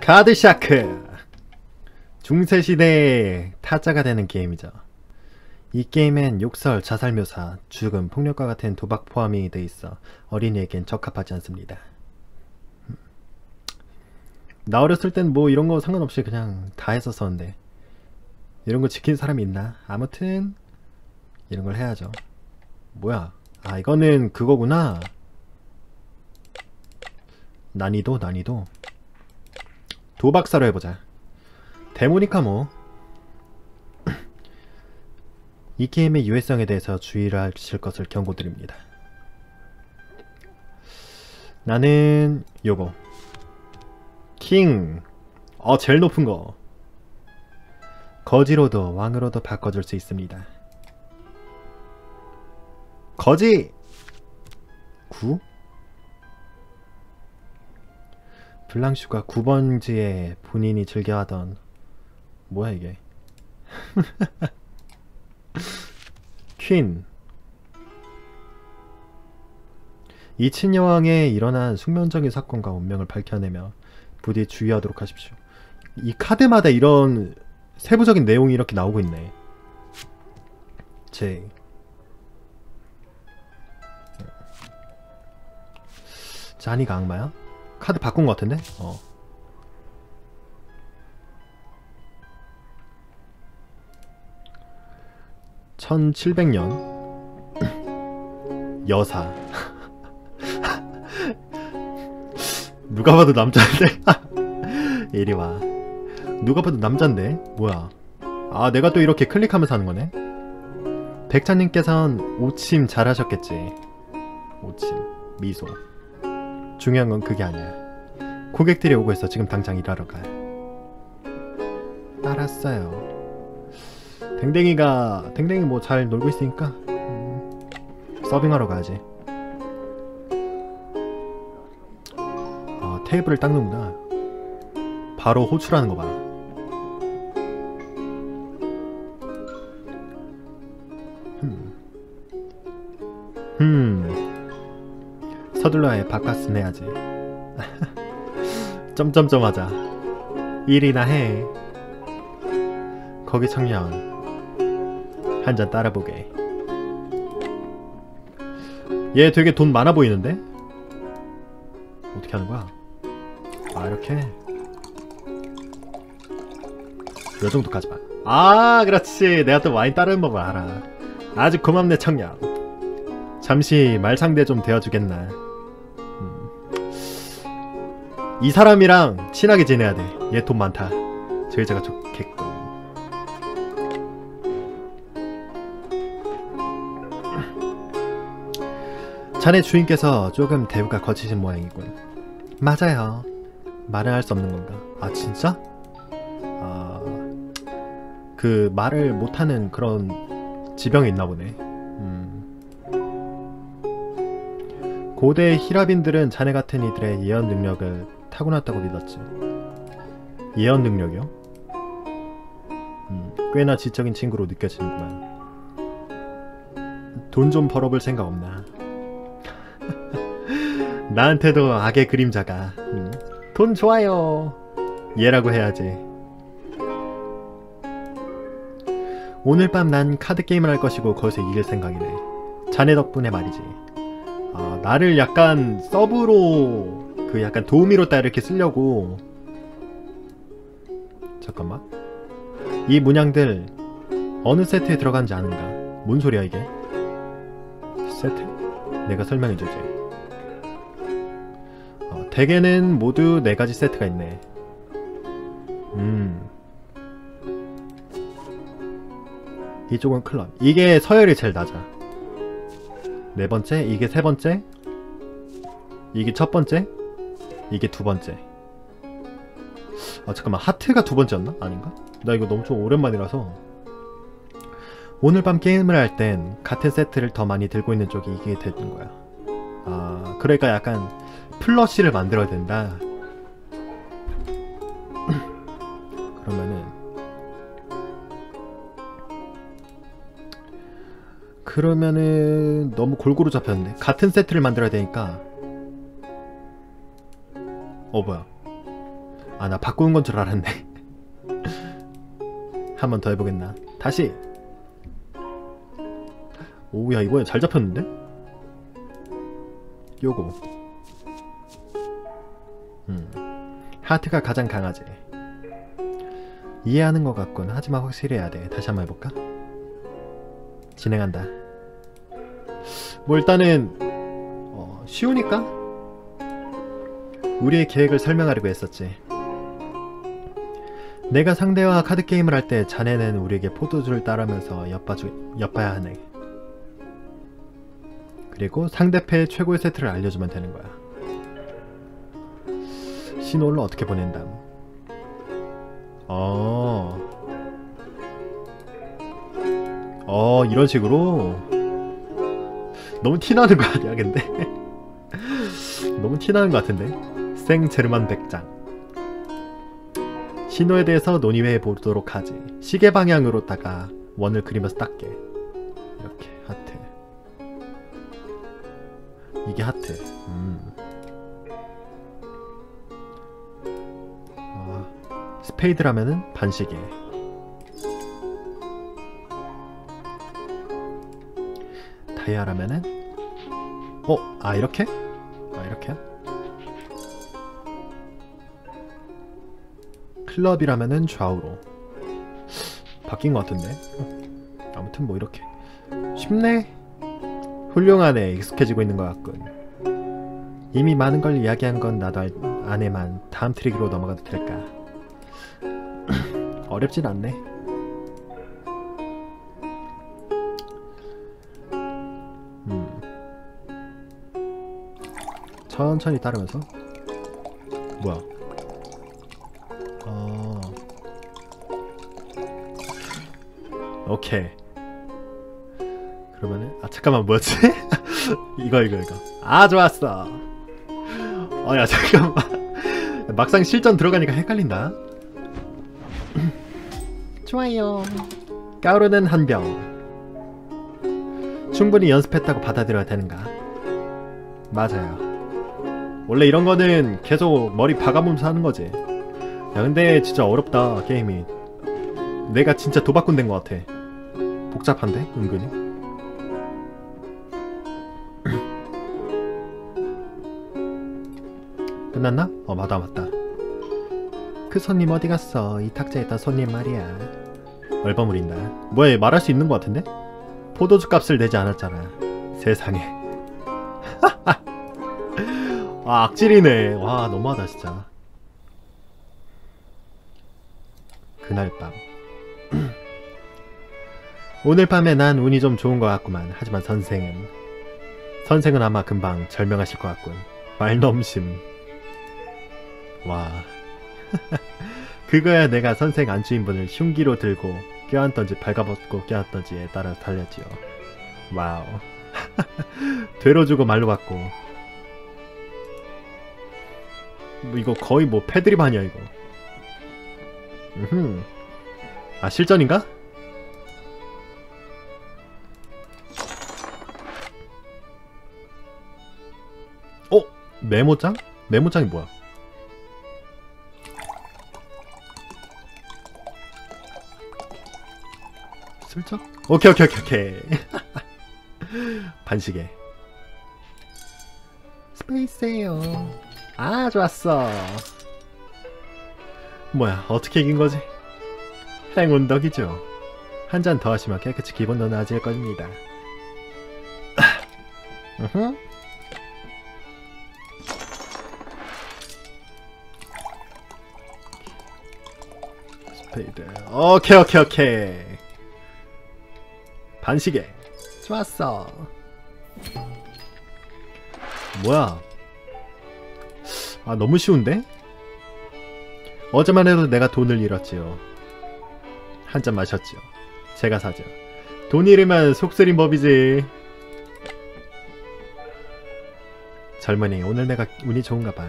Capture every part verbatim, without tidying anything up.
카드샤크! 중세시대의 타짜가 되는 게임이죠. 이 게임엔 욕설, 자살묘사, 죽음, 폭력과 같은 도박 포함이 돼 있어 어린이에겐 적합하지 않습니다. 나 어렸을 땐 뭐 이런 거 상관없이 그냥 다 했었었는데 이런 거 지키는 사람이 있나? 아무튼 이런 걸 해야죠. 뭐야? 아, 이거는 그거구나. 난이도 난이도 도박사로 해보자. 데모니카 뭐. 이 게임의 유해성에 대해서 주의를 하실 것을 경고드립니다. 나는 요거 킹. 어, 제일 높은 거. 거지로도 왕으로도 바꿔줄 수 있습니다. 거지! 구? 블랑슈가 구 번지에 본인이 즐겨하던 뭐야 이게. 퀸. 이친 여왕에 일어난 숙명적인 사건과 운명을 밝혀내며 부디 주의하도록 하십시오. 이 카드마다 이런 세부적인 내용이 이렇게 나오고 있네. 제 자니가 악마야? 카드 바꾼 것 같은데? 어. 천칠백 년 여사. 누가 봐도 남자인데? 이리와. 누가 봐도 남잔데? 뭐야. 아, 내가 또 이렇게 클릭하면서 하는 거네? 백찬님께선 오침 잘하셨겠지. 오침 미소. 중요한 건 그게 아니야. 고객들이 오고 있어. 지금 당장 일하러 가. 알았어요. 댕댕이가 댕댕이 뭐 잘 놀고 있으니까 음, 서빙하러 가야지. 아, 테이블을 닦는구나. 바로 호출하는 거 봐. 음. 음. 서둘러야 해. 바깥은 해야지. 점점점 하자. 일이나 해. 거기 청년 한 잔 따라보게. 얘 되게 돈 많아 보이는데? 어떻게 하는 거야? 아, 이렇게 요 정도까지만. 아, 그렇지. 내가 또 와인 따르는 법을 알아. 아주 고맙네 청년. 잠시 말상대 좀 되어주겠나. 음. 이 사람이랑 친하게 지내야 돼. 얘 돈 많다. 저 여자가 좋겠군. 자네 주인께서 조금 대우가 거치신 모양이군. 맞아요. 말을 할 수 없는 건가? 아, 진짜? 아, 그 말을 못하는 그런 지병이 있나 보네. 음. 고대 히라빈들은 자네 같은 이들의 예언 능력을 타고났다고 믿었지. 예언 능력이요? 음, 꽤나 지적인 친구로 느껴지는구만. 돈 좀 벌어볼 생각 없나? 나한테도 악의 그림자가. 음. 돈 좋아요. 얘라고 해야지. 오늘 밤 난 카드게임을 할 것이고 거기서 이길 생각이네. 자네 덕분에 말이지. 아, 나를 약간 서브로 그 약간 도우미로 딱 이렇게 쓰려고. 잠깐만. 이 문양들 어느 세트에 들어간지 아는가? 뭔 소리야 이게? 세트? 내가 설명해주지. 대개는 모두 네 가지 세트가 있네. 음. 이쪽은 클럽. 이게 서열이 제일 낮아. 네 번째, 이게 세 번째, 이게 첫 번째, 이게 두 번째. 아, 잠깐만. 하트가 두 번째였나? 아닌가? 나 이거 너무 좀 오랜만이라서. 오늘 밤 게임을 할 땐 같은 세트를 더 많이 들고 있는 쪽이 이기게 되는 거야. 아, 그러니까 약간 플러시를 만들어야 된다. 그러면은 그러면은 너무 골고루 잡혔는데. 같은 세트를 만들어야 되니까. 어, 뭐야. 아, 나 바꾸는 건 줄 알았네. 한 번 더 해보겠나. 다시. 오야, 이번에 잘 잡혔는데? 요거. 음. 하트가 가장 강하지. 이해하는 것 같군. 하지만 확실히 해야 돼. 다시 한번 해볼까? 진행한다. 뭐 일단은 어, 쉬우니까 우리의 계획을 설명하려고 했었지. 내가 상대와 카드게임을 할 때 자네는 우리에게 포도주를 따르면서 엿봐주, 엿봐야 하네. 그리고 상대패의 최고의 세트를 알려주면 되는 거야. 신호를 어떻게 보낸담? 어... 어... 이런 식으로? 너무 티나는 거 아니야 근데? 너무 티나는 거 같은데? 생제르만 백장. 신호에 대해서 논의해 보도록 하지. 시계 방향으로다가 원을 그리면서 닦게. 이렇게 하트. 이게 하트. 음. 어, 스페이드라면은 반시계. 다이아라면은 어? 아 이렇게? 아 이렇게? 클럽이라면은 좌우로. 바뀐 것 같은데? 아무튼 뭐 이렇게. 쉽네? 훌륭하네. 익숙해지고 있는 것 같군. 이미 많은 걸 이야기한 건 나도 알, 아네만 다음 트릭으로 넘어가도 될까? 어렵진 않네. 음. 천천히 따르면서. 뭐야? 어. 오케이. 그러면은 아 잠깐만 뭐였지? 이거 이거 이거. 아 좋았어. 어야 잠깐만. 막상 실전 들어가니까 헷갈린다. 좋아요. 까오르는 한 병. 충분히 연습했다고 받아들여야 되는가? 맞아요. 원래 이런 거는 계속 머리 박아보면서 하는 거지. 야 근데 진짜 어렵다 게임이. 내가 진짜 도박꾼 된 것 같아. 복잡한데 은근히. 끝났나? 어 맞다 맞다. 그 손님 어디 갔어? 이 탁자에 있던 손님 말이야. 얼버무린다. 뭐야 말할 수 있는 것 같은데? 포도주 값을 내지 않았잖아. 세상에. 아 악질이네. 와 너무하다 진짜. 그날 밤. 오늘 밤에 난 운이 좀 좋은 것 같구만. 하지만 선생은 선생은 아마 금방 절명하실 것 같군. 말넘심. 와. 그거야 내가 선생 안주인분을 흉기로 들고 껴안던지 발가벗고 껴안던지에 따라 달렸지요. 와우. 되로 주고 말로 받고. 뭐 이거 거의 뭐 패드립 아니야 이거. 음흠. 아 실전인가? 어? 메모장? 메모장이 뭐야? 슬쩍? 오케이 오케이 오케이 오케이. 반시계. 스페이스에요. 아 좋았어. 뭐야 어떻게 이긴거지? 행운 덕이죠. 한 잔 더 하시면 깨끗이 기분도 나아질 겁니다. 으흠. 스페이드. 오케이 오케이 오케이. 반시계. 좋았어. 뭐야? 아 너무 쉬운데? 어제만 해도 내가 돈을 잃었지요. 한 잔 마셨지요. 제가 사죠. 돈 잃으면 속쓰린 법이지. 젊은이 오늘 내가 운이 좋은가봐.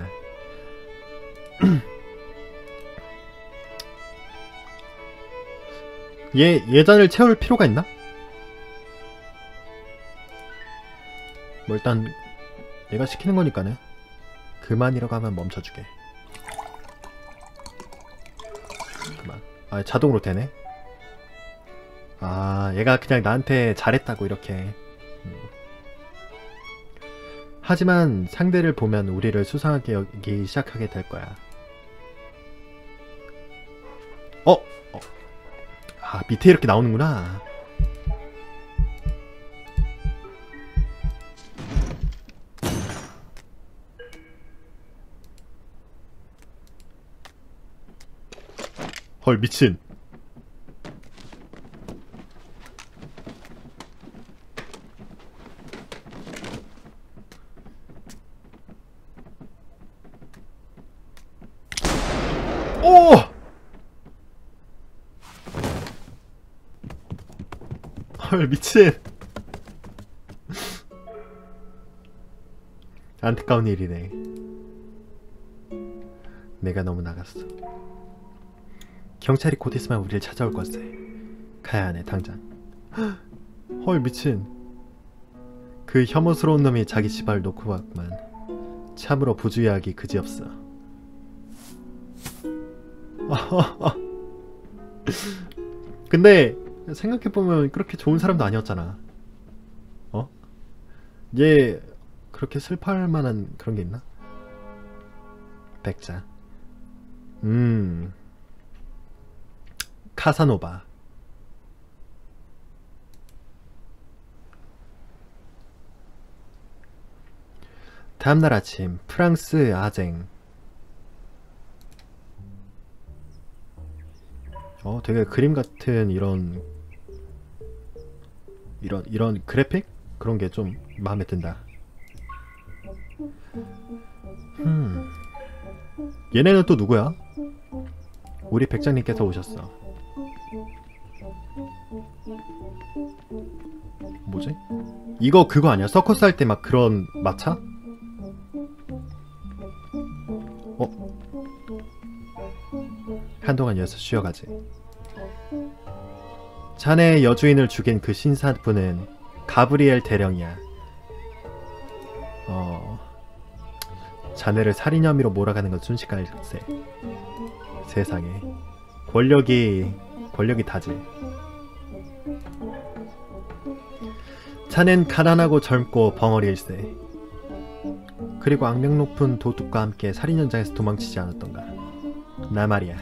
얘 예전을 채울 필요가 있나? 뭐 일단 얘가 시키는 거니까는 그만이라고 하면 멈춰주게. 잠깐만. 아, 자동으로 되네. 아, 얘가 그냥 나한테 잘했다고 이렇게. 음. 하지만 상대를 보면 우리를 수상하게 여기기 시작하게 될 거야. 어? 어. 아, 밑에 이렇게 나오는구나. 헐, 미친. 오! 헐, 미친. 안타까운 일이네. 내가 너무 나갔어. 경찰이 곧 있으면 우리를 찾아올 것세. 가야 하네, 당장. 헐, 미친. 그 혐오스러운 놈이 자기 집을 놓고 왔구만. 참으로 부주의하기 그지없어. 근데 생각해보면 그렇게 좋은 사람도 아니었잖아. 어? 얘 그렇게 슬퍼할 만한 그런 게 있나? 백자. 음 카사노바. 다음날 아침 프랑스 아쟁. 어 되게 그림 같은 이런 이런 이런 그래픽? 그런 게 좀 마음에 든다. 음 얘네는 또 누구야? 우리 백장님께서 오셨어. 뭐지? 이거 그거 아니야? 서커스 할 때 막 그런 마차? 어? 한동안 여기서 쉬어가지. 자네의 여주인을 죽인 그 신사분은 가브리엘 대령이야. 어... 자네를 살인 혐의로 몰아가는 건 순식간일세. 세상에 권력이 권력이 다지. 자넨 가난하고 젊고 벙어리일세. 그리고 악명 높은 도둑과 함께 살인 현장에서 도망치지 않았던가. 나 말이야.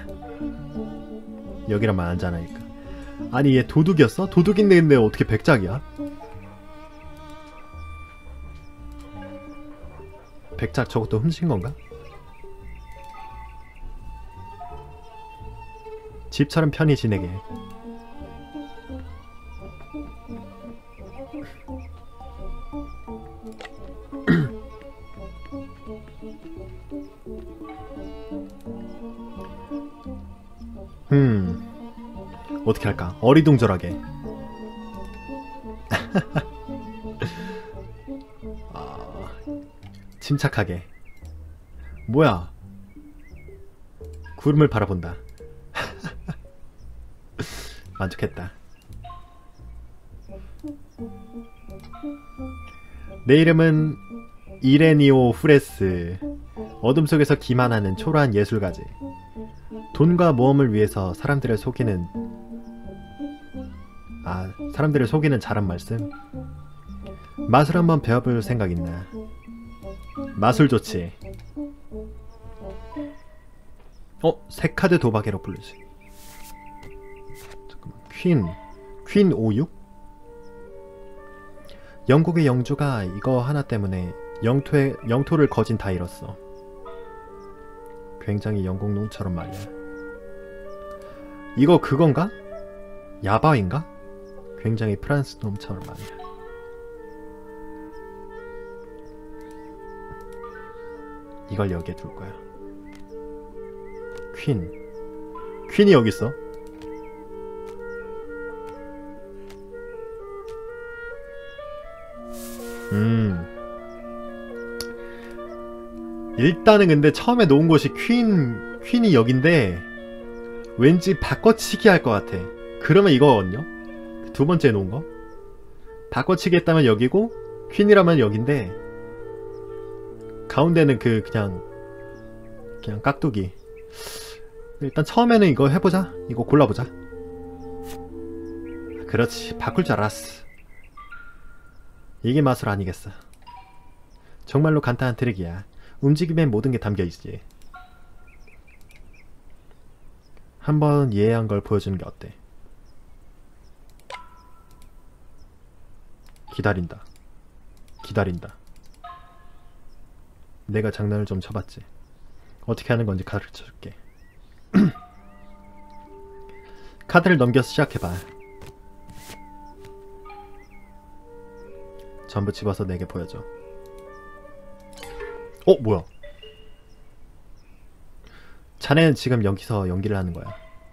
여기라면 안잖아니까. 아니 얘 도둑이었어? 도둑인데 어떻게 백작이야? 백작 저것도 훔친 건가? 집처럼 편히 지내게. 음 어떻게 할까? 어리둥절하게. 아, 침착하게. 뭐야? 구름을 바라본다. 만족했다. 내 이름은 이레니오 후레스. 어둠 속에서 기만하는 초라한 예술가지. 돈과 모험을 위해서 사람들을 속이는 아 사람들을 속이는 잘한 말씀. 마술 한번 배워볼 생각 있나? 마술 좋지. 어? 세 카드 도박으로 부르지. 잠깐만. 퀸 퀸 오육? 영국의 영주가 이거 하나 때문에 영토에, 영토를 거진 다 잃었어. 굉장히 영국 놈처럼 말이야. 이거 그건가? 야바인가? 굉장히 프랑스 놈처럼 말이야. 이걸 여기에 둘 거야. 퀸. 퀸이 여기 있어. 음. 일단은 근데 처음에 놓은 곳이 퀸, 퀸이 여긴데 왠지 바꿔치기 할 것 같아. 그러면 이거거든요? 두 번째 놓은 거? 바꿔치기 했다면 여기고 퀸이라면 여긴데 가운데는 그 그냥 그냥 깍두기. 일단 처음에는 이거 해보자. 이거 골라보자. 그렇지, 바꿀 줄 알았어. 이게 마술 아니겠어. 정말로 간단한 트릭이야. 움직임에 모든 게 담겨있지. 한번 이해한 걸 보여주는 게 어때? 기다린다. 기다린다. 내가 장난을 좀 쳐봤지. 어떻게 하는 건지 가르쳐줄게. 카드를 넘겨서 시작해봐. 전부 집어서 내게 보여줘. 어? 뭐야? 자네는 지금 여기서 연기를 하는 거야.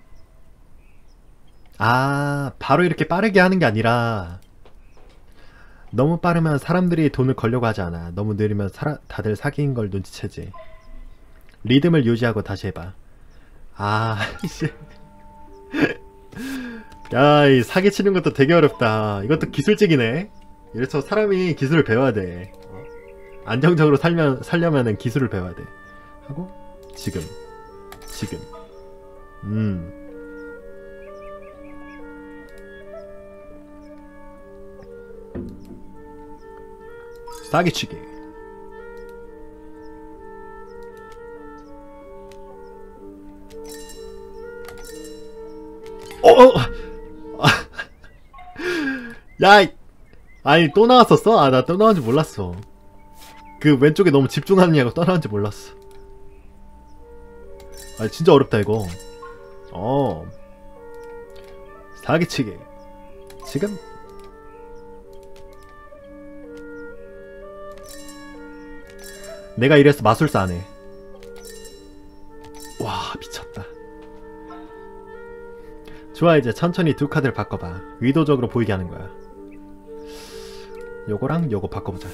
아, 바로 이렇게 빠르게 하는 게 아니라 너무 빠르면 사람들이 돈을 걸려고 하지 않아. 너무 느리면 사라, 다들 사기인 걸 눈치채지. 리듬을 유지하고 다시 해봐. 아, 씨. 야, 이 사기치는 것도 되게 어렵다. 이것도 기술직이네. 이래서 사람이 기술을 배워야 돼. 안정적으로 살면, 살려면은 기술을 배워야 돼. 하고 지금 지금 음 사기치기. 어어 야, 아니 또 나왔었어? 아, 나 또 나온지 몰랐어. 그 왼쪽에 너무 집중하느냐고 떠나는지 몰랐어. 아, 진짜 어렵다 이거. 어, 사기치기. 지금 내가 이래서 마술사 안 해. 와, 미쳤다. 좋아, 이제 천천히 두 카드를 바꿔봐. 의도적으로 보이게 하는 거야. 요거랑 요거 바꿔보자.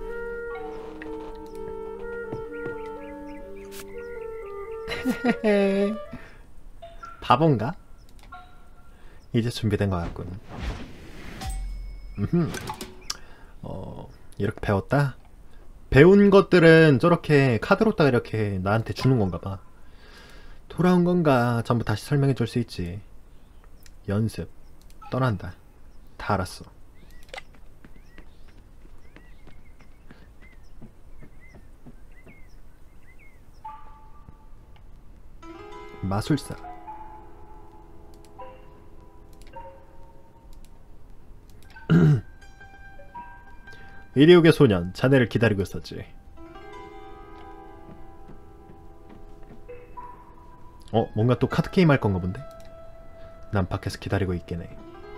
바본가? 이제 준비된 것 같군. 음흠. 어, 이렇게 배웠다? 배운 것들은 저렇게 카드로다가 이렇게 나한테 주는 건가 봐. 돌아온 건가 전부 다시 설명해 줄 수 있지. 연습. 떠난다. 다 알았어. 마술사. 이리오게 소년, 자네를 기다리고 있었지. 어? 뭔가 또 카드게임 할 건가 본데? 난 밖에서 기다리고 있겠네.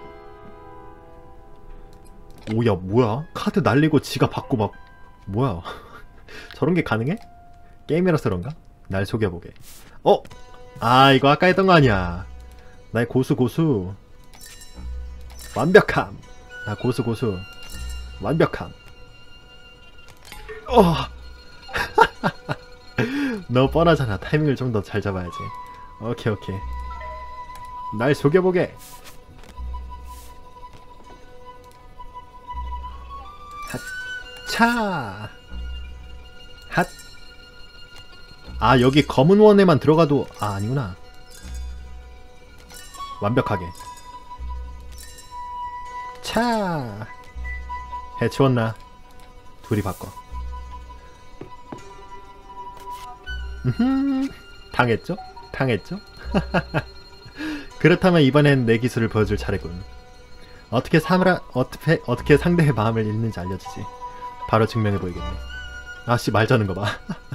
오야, 뭐야? 카드 날리고 지가 받고 막 뭐야? 저런 게 가능해? 게임이라서 그런가? 날 속여보게. 어? 아, 이거 아까 했던 거 아니야. 나의 고수 고수. 완벽함. 나 고수 고수. 완벽함. 어. 너무 뻔하잖아. 타이밍을 좀 더 잘 잡아야지. 오케이 오케이. 날 속여보게. 핫차. 핫. 아, 여기 검은 원에만 들어가도 아, 아니구나. 완벽하게. 차. 해치웠나? 둘이 바꿔. 음흠. 당했죠? 당했죠? 그렇다면 이번엔 내 기술을 보여줄 차례군. 어떻게 사무라 어떻게 어떻게 상대의 마음을 읽는지 알려주지. 바로 증명해 보이겠네. 아씨, 말 저는 거 봐.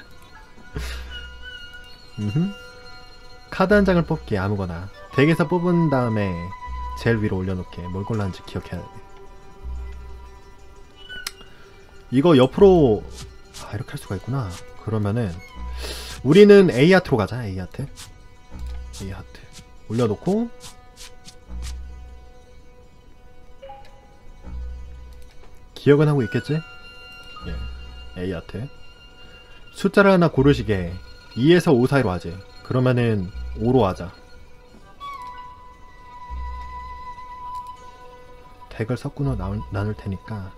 음흠. 카드 한 장을 뽑기. 아무거나. 덱에서 뽑은 다음에 제일 위로 올려놓게. 뭘 골랐는지 기억해야 돼. 이거 옆으로 아, 이렇게 할 수가 있구나. 그러면은 우리는 A 하트로 가자. A 하트. A 하트 올려놓고 기억은 하고 있겠지? 예. A 하트. 숫자를 하나 고르시게. 이에서 오 사이로 하지. 그러면은 오로 하자. 덱을 섞고 나눌, 나눌 테니까.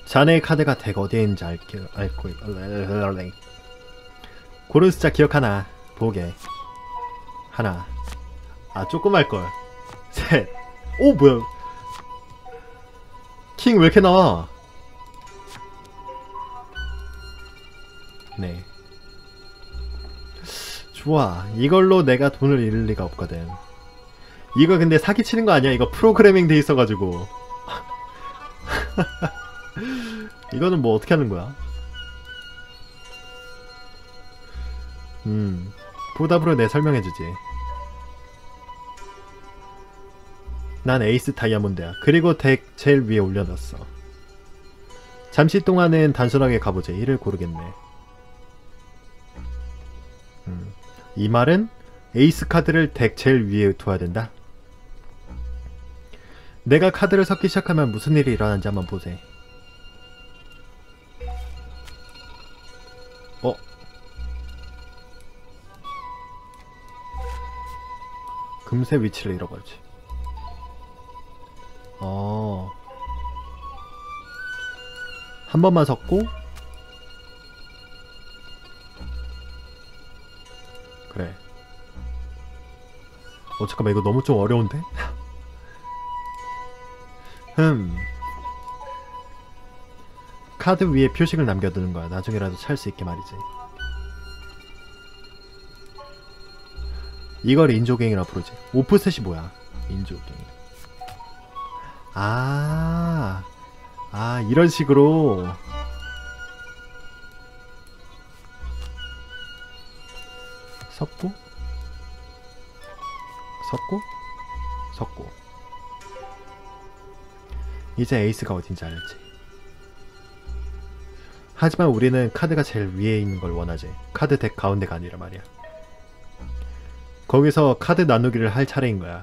자네의 카드가 덱 어디에 있는지 알게, 알고 고른 숫자 기억하나 보게. 하나. 아 조금 할걸. 셋. 오 뭐야 킹 왜 이렇게 나와. 네 좋아. 이걸로 내가 돈을 잃을 리가 없거든. 이거 근데 사기치는 거 아니야? 이거 프로그래밍 돼 있어가지고 이거는 뭐 어떻게 하는 거야? 음 보답으로 내 설명해주지. 난 에이스 다이아몬드야. 그리고 덱 제일 위에 올려놨어. 잠시 동안은 단순하게 가보지. 이를 고르겠네. 음. 이 말은 에이스 카드를 덱 제일 위에 둬야 된다. 내가 카드를 섞기 시작하면 무슨 일이 일어나는지 한번 보세. 어? 금세 위치를 잃어버리지. 어. 한 번만 섞고 그래. 어 잠깐만 이거 너무 좀 어려운데? 흠 카드 위에 표식을 남겨두는 거야. 나중에라도 찾을 수 있게 말이지. 이걸 인조갱이라 부르지. 오프셋이 뭐야? 인조갱이. 아, 아 이런 식으로 섞고 섞고 섞고 이제 에이스가 어딘지 알지. 하지만 우리는 카드가 제일 위에 있는 걸 원하지. 카드 덱 가운데가 아니라 말이야. 거기서 카드 나누기를 할 차례인 거야.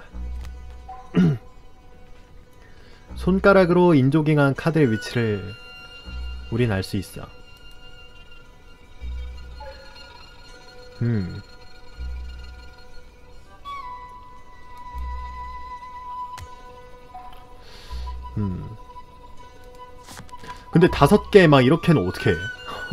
손가락으로 인조깅한 카드의 위치를 우린 알 수 있어. 음. 음. 근데 다섯 개 막 이렇게는 어떻게 해?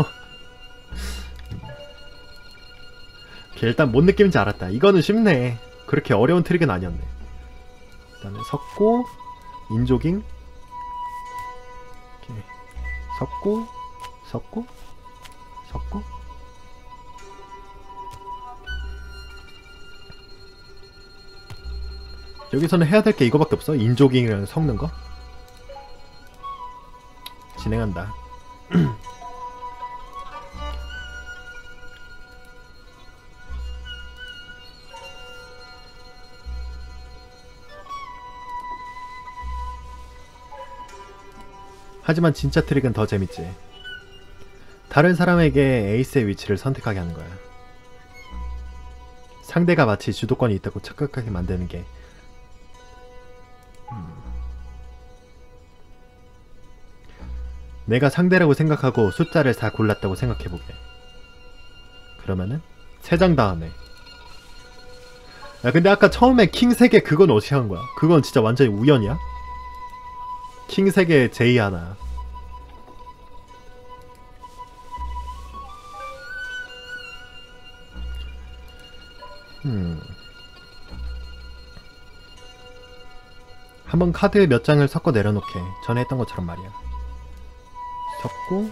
일단 뭔 느낌인지 알았다. 이거는 쉽네. 그렇게 어려운 트릭은 아니었네. 일단은 섞고 인조깅 이렇게 섞고 섞고 섞고 여기서는 해야 될 게 이거밖에 없어. 인조깅이랑 섞는 거. 진행한다. 하지만 진짜 트릭은 더 재밌지. 다른 사람에게 에이스의 위치를 선택하게 하는 거야. 상대가 마치 주도권이 있다고 착각하게 만드는 게 음. 내가 상대라고 생각하고 숫자를 다 골랐다고 생각해보게. 그러면은 세 장 다음에 야 근데 아까 처음에 킹 세 개 그건 어떻게 한 거야? 그건 진짜 완전히 우연이야? 킹 세 개 제이 하나. 음. 한번 카드 몇 장을 섞어 내려놓게. 전에 했던 것처럼 말이야. 섞고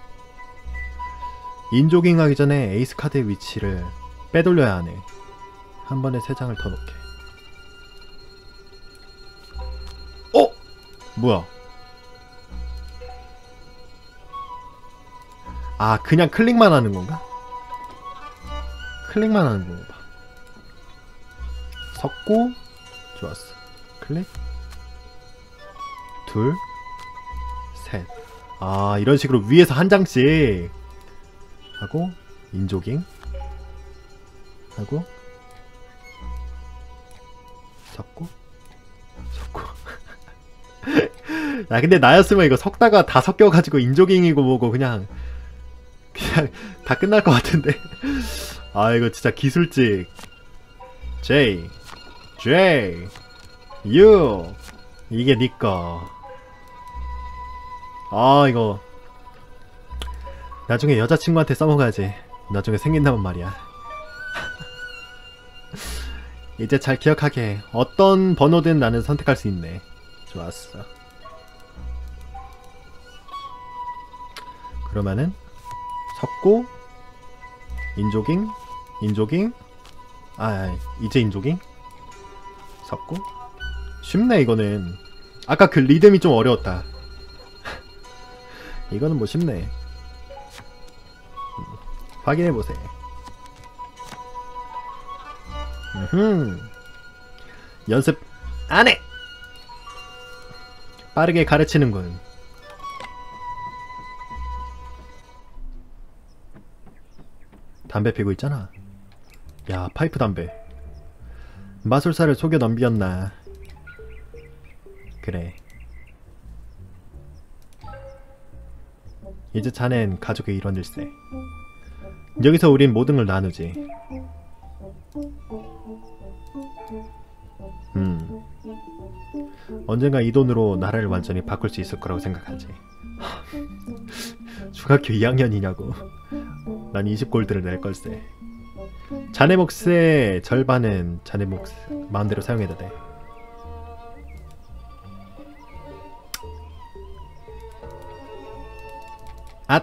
인조깅 하기 전에 에이스 카드의 위치를 빼돌려야 하네. 한 번에 세 장을 더 놓게. 어? 뭐야? 아 그냥 클릭만 하는 건가? 클릭만 하는 건가 봐. 섞고 좋았어. 클릭 둘 셋. 아 이런 식으로 위에서 한 장씩 하고 인조깅 하고 섞고 섞고 야 근데 나였으면 이거 섞다가 다 섞여가지고 인조깅이고 뭐고 그냥 그냥 다 끝날 것 같은데. 아 이거 진짜 기술직. J J U 이게 니꺼. 아 이거 나중에 여자친구한테 써먹어야지. 나중에 생긴다면 말이야. 이제 잘 기억하게. 어떤 번호든 나는 선택할 수 있네. 좋았어. 그러면은 섞고 인조깅 인조깅 아 이제 인조깅 섞고. 쉽네 이거는. 아까 그 리듬이 좀 어려웠다. 이거는 뭐 쉽네. 음, 확인해보세요. 음흠. 연습 안해! 빠르게 가르치는군. 담배 피고 있잖아. 야 파이프 담배. 마술사를 속여 넘겼나. 그래. 이제 자넨 가족의 일원일세. 여기서 우린 모든 걸 나누지. 음. 언젠가 이 돈으로 나라를 완전히 바꿀 수 있을 거라고 생각하지. 중학교 이 학년이냐고. 난 이십 골드를 낼 걸세. 자네 몫의 절반은 자네 몫 마음대로 사용해도 돼. 앗!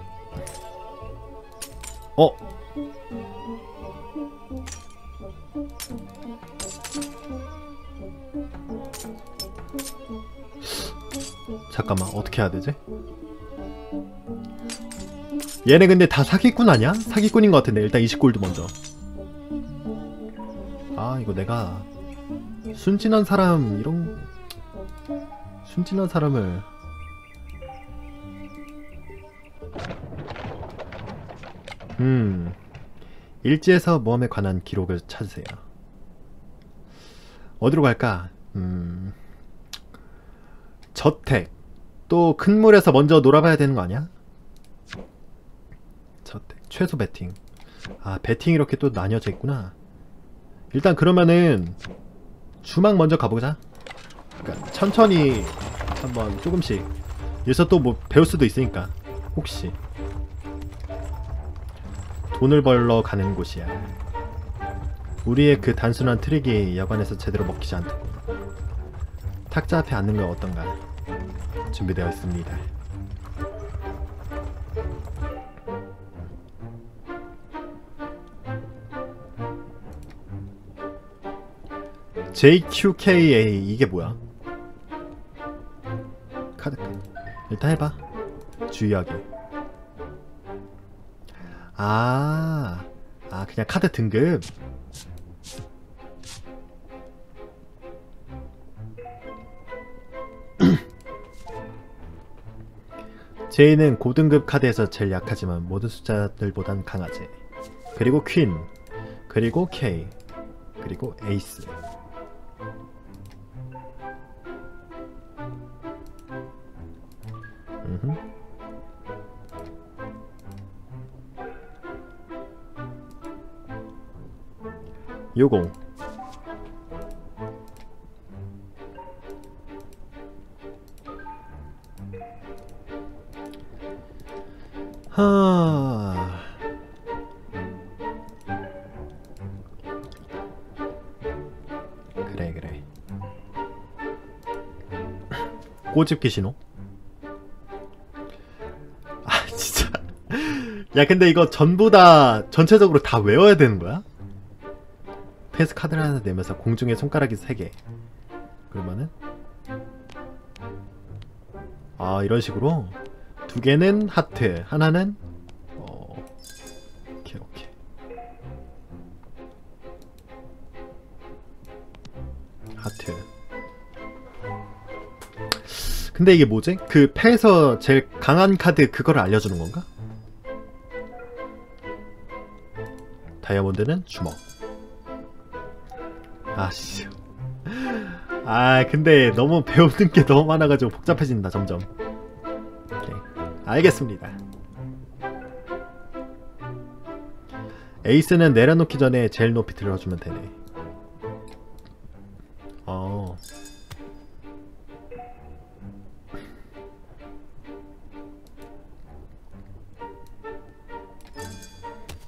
어? 잠깐만 어떻게 해야 되지? 얘네 근데 다 사기꾼 아니야? 사기꾼인 것 같은데. 일단 이십 골드 먼저. 아 이거 내가 순진한 사람 이런 순진한 사람을 음 일지에서 모험에 관한 기록을 찾으세요. 어디로 갈까? 음 저택. 또 큰 물에서 먼저 놀아봐야 되는 거 아니야? 저택 최소 배팅. 아 배팅이 이렇게 또 나뉘어져 있구나. 일단 그러면은 주막 먼저 가보자. 그러니까 천천히 한번 조금씩. 여기서 또 뭐 배울 수도 있으니까. 혹시 돈을 벌러 가는 곳이야. 우리의 그 단순한 트릭이 여관에서 제대로 먹히지 않더군. 탁자 앞에 앉는 건 어떤가? 준비되어 있습니다. 제이큐케이에이 이게 뭐야? 카드 일단 해봐. 주의하기. 아, 아 그냥 카드 등급. 제이는 고등급 카드에서 제일 약하지만 모든 숫자들보단 강하지. 그리고 퀸, 그리고 K, 그리고 에이스. 음흠. 요거 하... 그래 그래. 꼬집기 신호? 아 진짜. 야 근데 이거 전부 다 전체적으로 다 외워야 되는 거야? 패스 카드를 하나 내면서 공중에 손가락이 세 개. 그러면은 아 이런 식으로 두 개는 하트, 하나는 어 오케이 오케이. 하트. 근데 이게 뭐지? 그 패에서 제일 강한 카드 그거를 알려주는 건가? 다이아몬드는 주먹. 아씨. 아 근데 너무 배우는 게 너무 많아가지고 복잡해진다 점점. 오케이. 알겠습니다. 에이스는 내려놓기 전에 제일 높이 들어주면 되네. 어.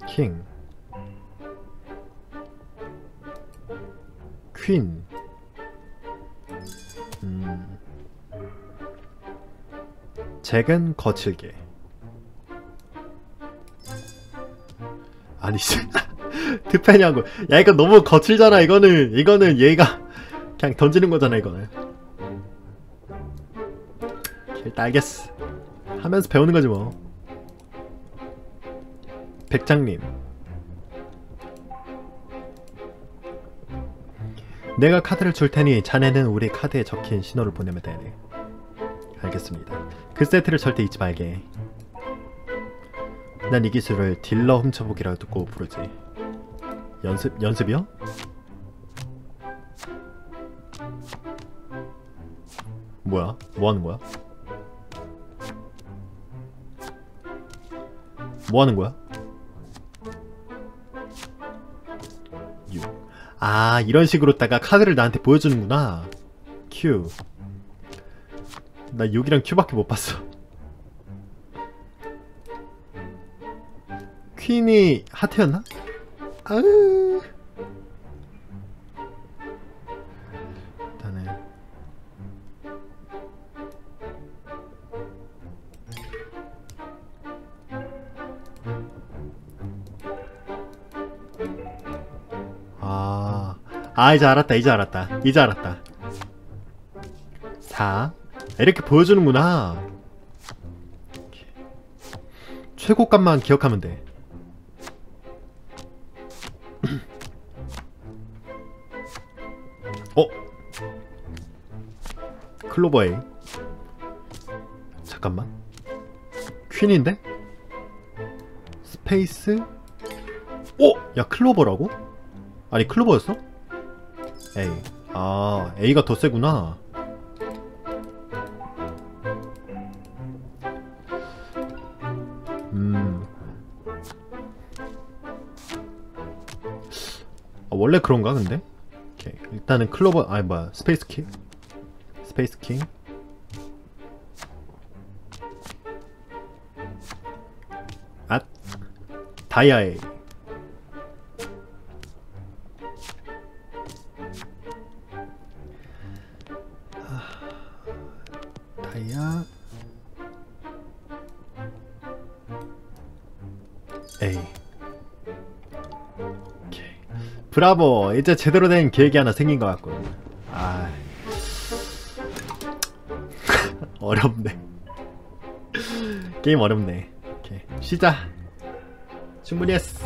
킹, 퀸. 음. 잭은 거칠게. 아니 드패냐고. 야 이거 너무 거칠잖아. 이거는 이거는 얘가 그냥 던지는 거잖아. 이거는 일단 알겠어. 하면서 배우는 거지 뭐. 백장님, 내가 카드를 줄 테니 자네는 우리 카드에 적힌 신호를 보내면 되네. 알겠습니다. 그 세트를 절대 잊지 말게. 난 이 기술을 딜러 훔쳐보기라고 듣고 부르지. 연습, 연습이요? 뭐야? 뭐 하는 거야? 뭐 하는 거야? 육. 아, 이런 식으로다가 카드를 나한테 보여주는구나. Q. 나 육이랑 Q밖에 못 봤어. 퀸이 하트였나? 아으. 일단은 아, 아 이제 알았다. 이제 알았다. 이제 알았다. 사. 이렇게 보여주는구나. 최고값만 기억하면 돼. 어? 클로버 A. 잠깐만. 퀸인데? 스페이스? 오! 야 클로버라고? 아니 클로버였어? A. 아 A가 더 세구나. 음. 아, 원래 그런가 근데? 오케이. 일단은 클로버, 아니 뭐야, 스페이스 키, 스페이스 키. 앗, 다이아에. 다이아 A. 브라보! 이제 제대로 된 계획이 하나 생긴 것 같군. 아 어렵네. 게임 어렵네. 오케이. 쉬자. 충분히 했어.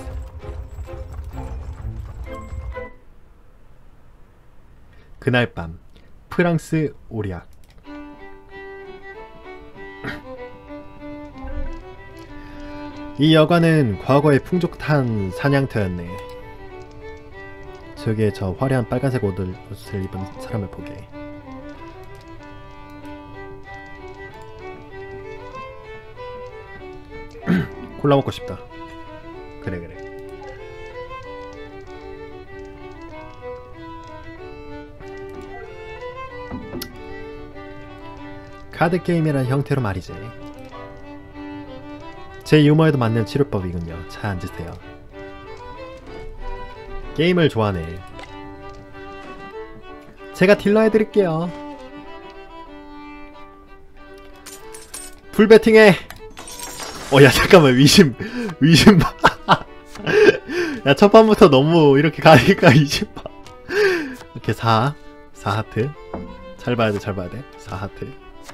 그날 밤 프랑스 오리악. 이 여관은 과거의 풍족한 사냥터였네. 저기에 저 화려한 빨간색 옷을, 옷을 입은 사람을 보게. 콜라 먹고 싶다. 그래 그래. 카드게임이라는 형태로 말이지. 제 유머에도 맞는 치료법이군요. 잘 앉으세요. 게임을 좋아하네. 제가 딜러 해드릴게요. 풀배팅해. 어, 야 잠깐만. 위심 위심 봐. 야 첫판부터 너무 이렇게 가니까 위심 봐. 이렇게 사 사 하트. 잘 봐야 돼. 잘 봐야 돼. 사 하트.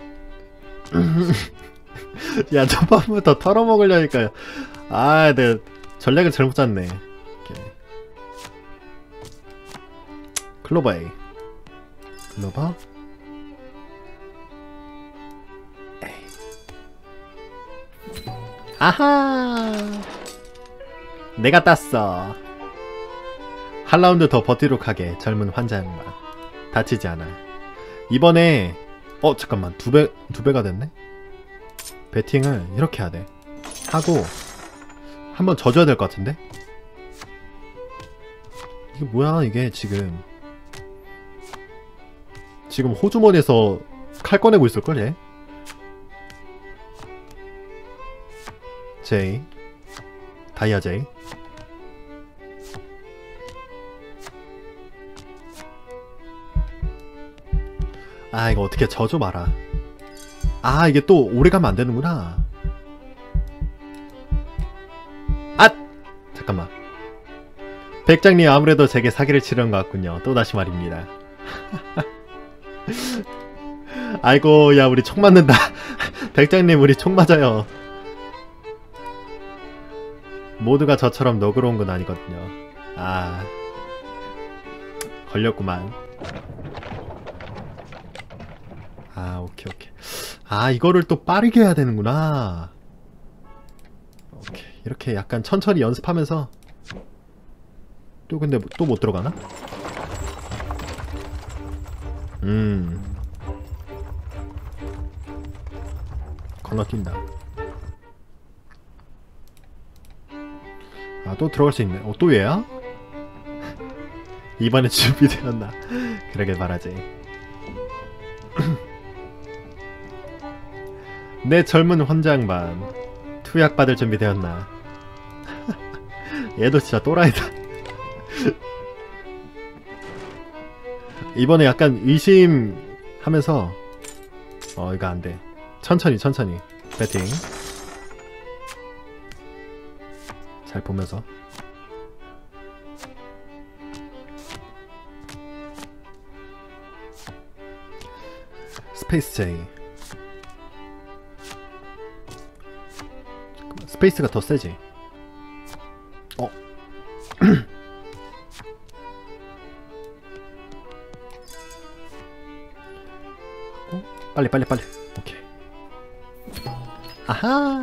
야 첫판부터 털어먹으려니까요. 아 내가 전략을 잘못 짰네. 클로버 A. 클로버 A. 아하! 내가 땄어. 한 라운드 더 버티도록 하게. 젊은 환자 양반. 다치지 않아. 이번에 어 잠깐만 두 배, 두 배가 됐네? 배팅을 이렇게 해야 돼. 하고 한번 져줘야 될 것 같은데? 이게 뭐야 이게 지금. 지금 호주머니에서 칼 꺼내고 있을걸 얘? J 다이아 J 아 이거 어떻게 저 좀 알아. 아 이게 또 오래 가면 안 되는구나. 아! 잠깐만. 백장님 아무래도 제게 사기를 치려는 것 같군요. 또다시 말입니다. 아이고 야 우리 총 맞는다. 백장님 우리 총 맞아요. 모두가 저처럼 너그러운 건 아니거든요. 아 걸렸구만. 아 오케이 오케이. 아 이거를 또 빠르게 해야 되는구나. 오케이 이렇게 약간 천천히 연습하면서. 또 근데 또 못 들어가나? 음 건너뛴다. 아 또 들어갈 수 있네. 어 또 얘야? 이번에 준비되었나? 그러길 바라지. 내 젊은 환장반 투약 받을 준비되었나? 얘도 진짜 또라이다. 이번에 약간 의심하면서 어 이거 안돼. 천천히 천천히 배팅 잘 보면서. 스페이스 제이. 스페이스가 더 세지. 어 어? 빨리 빨리 빨리. 오케이. 아하.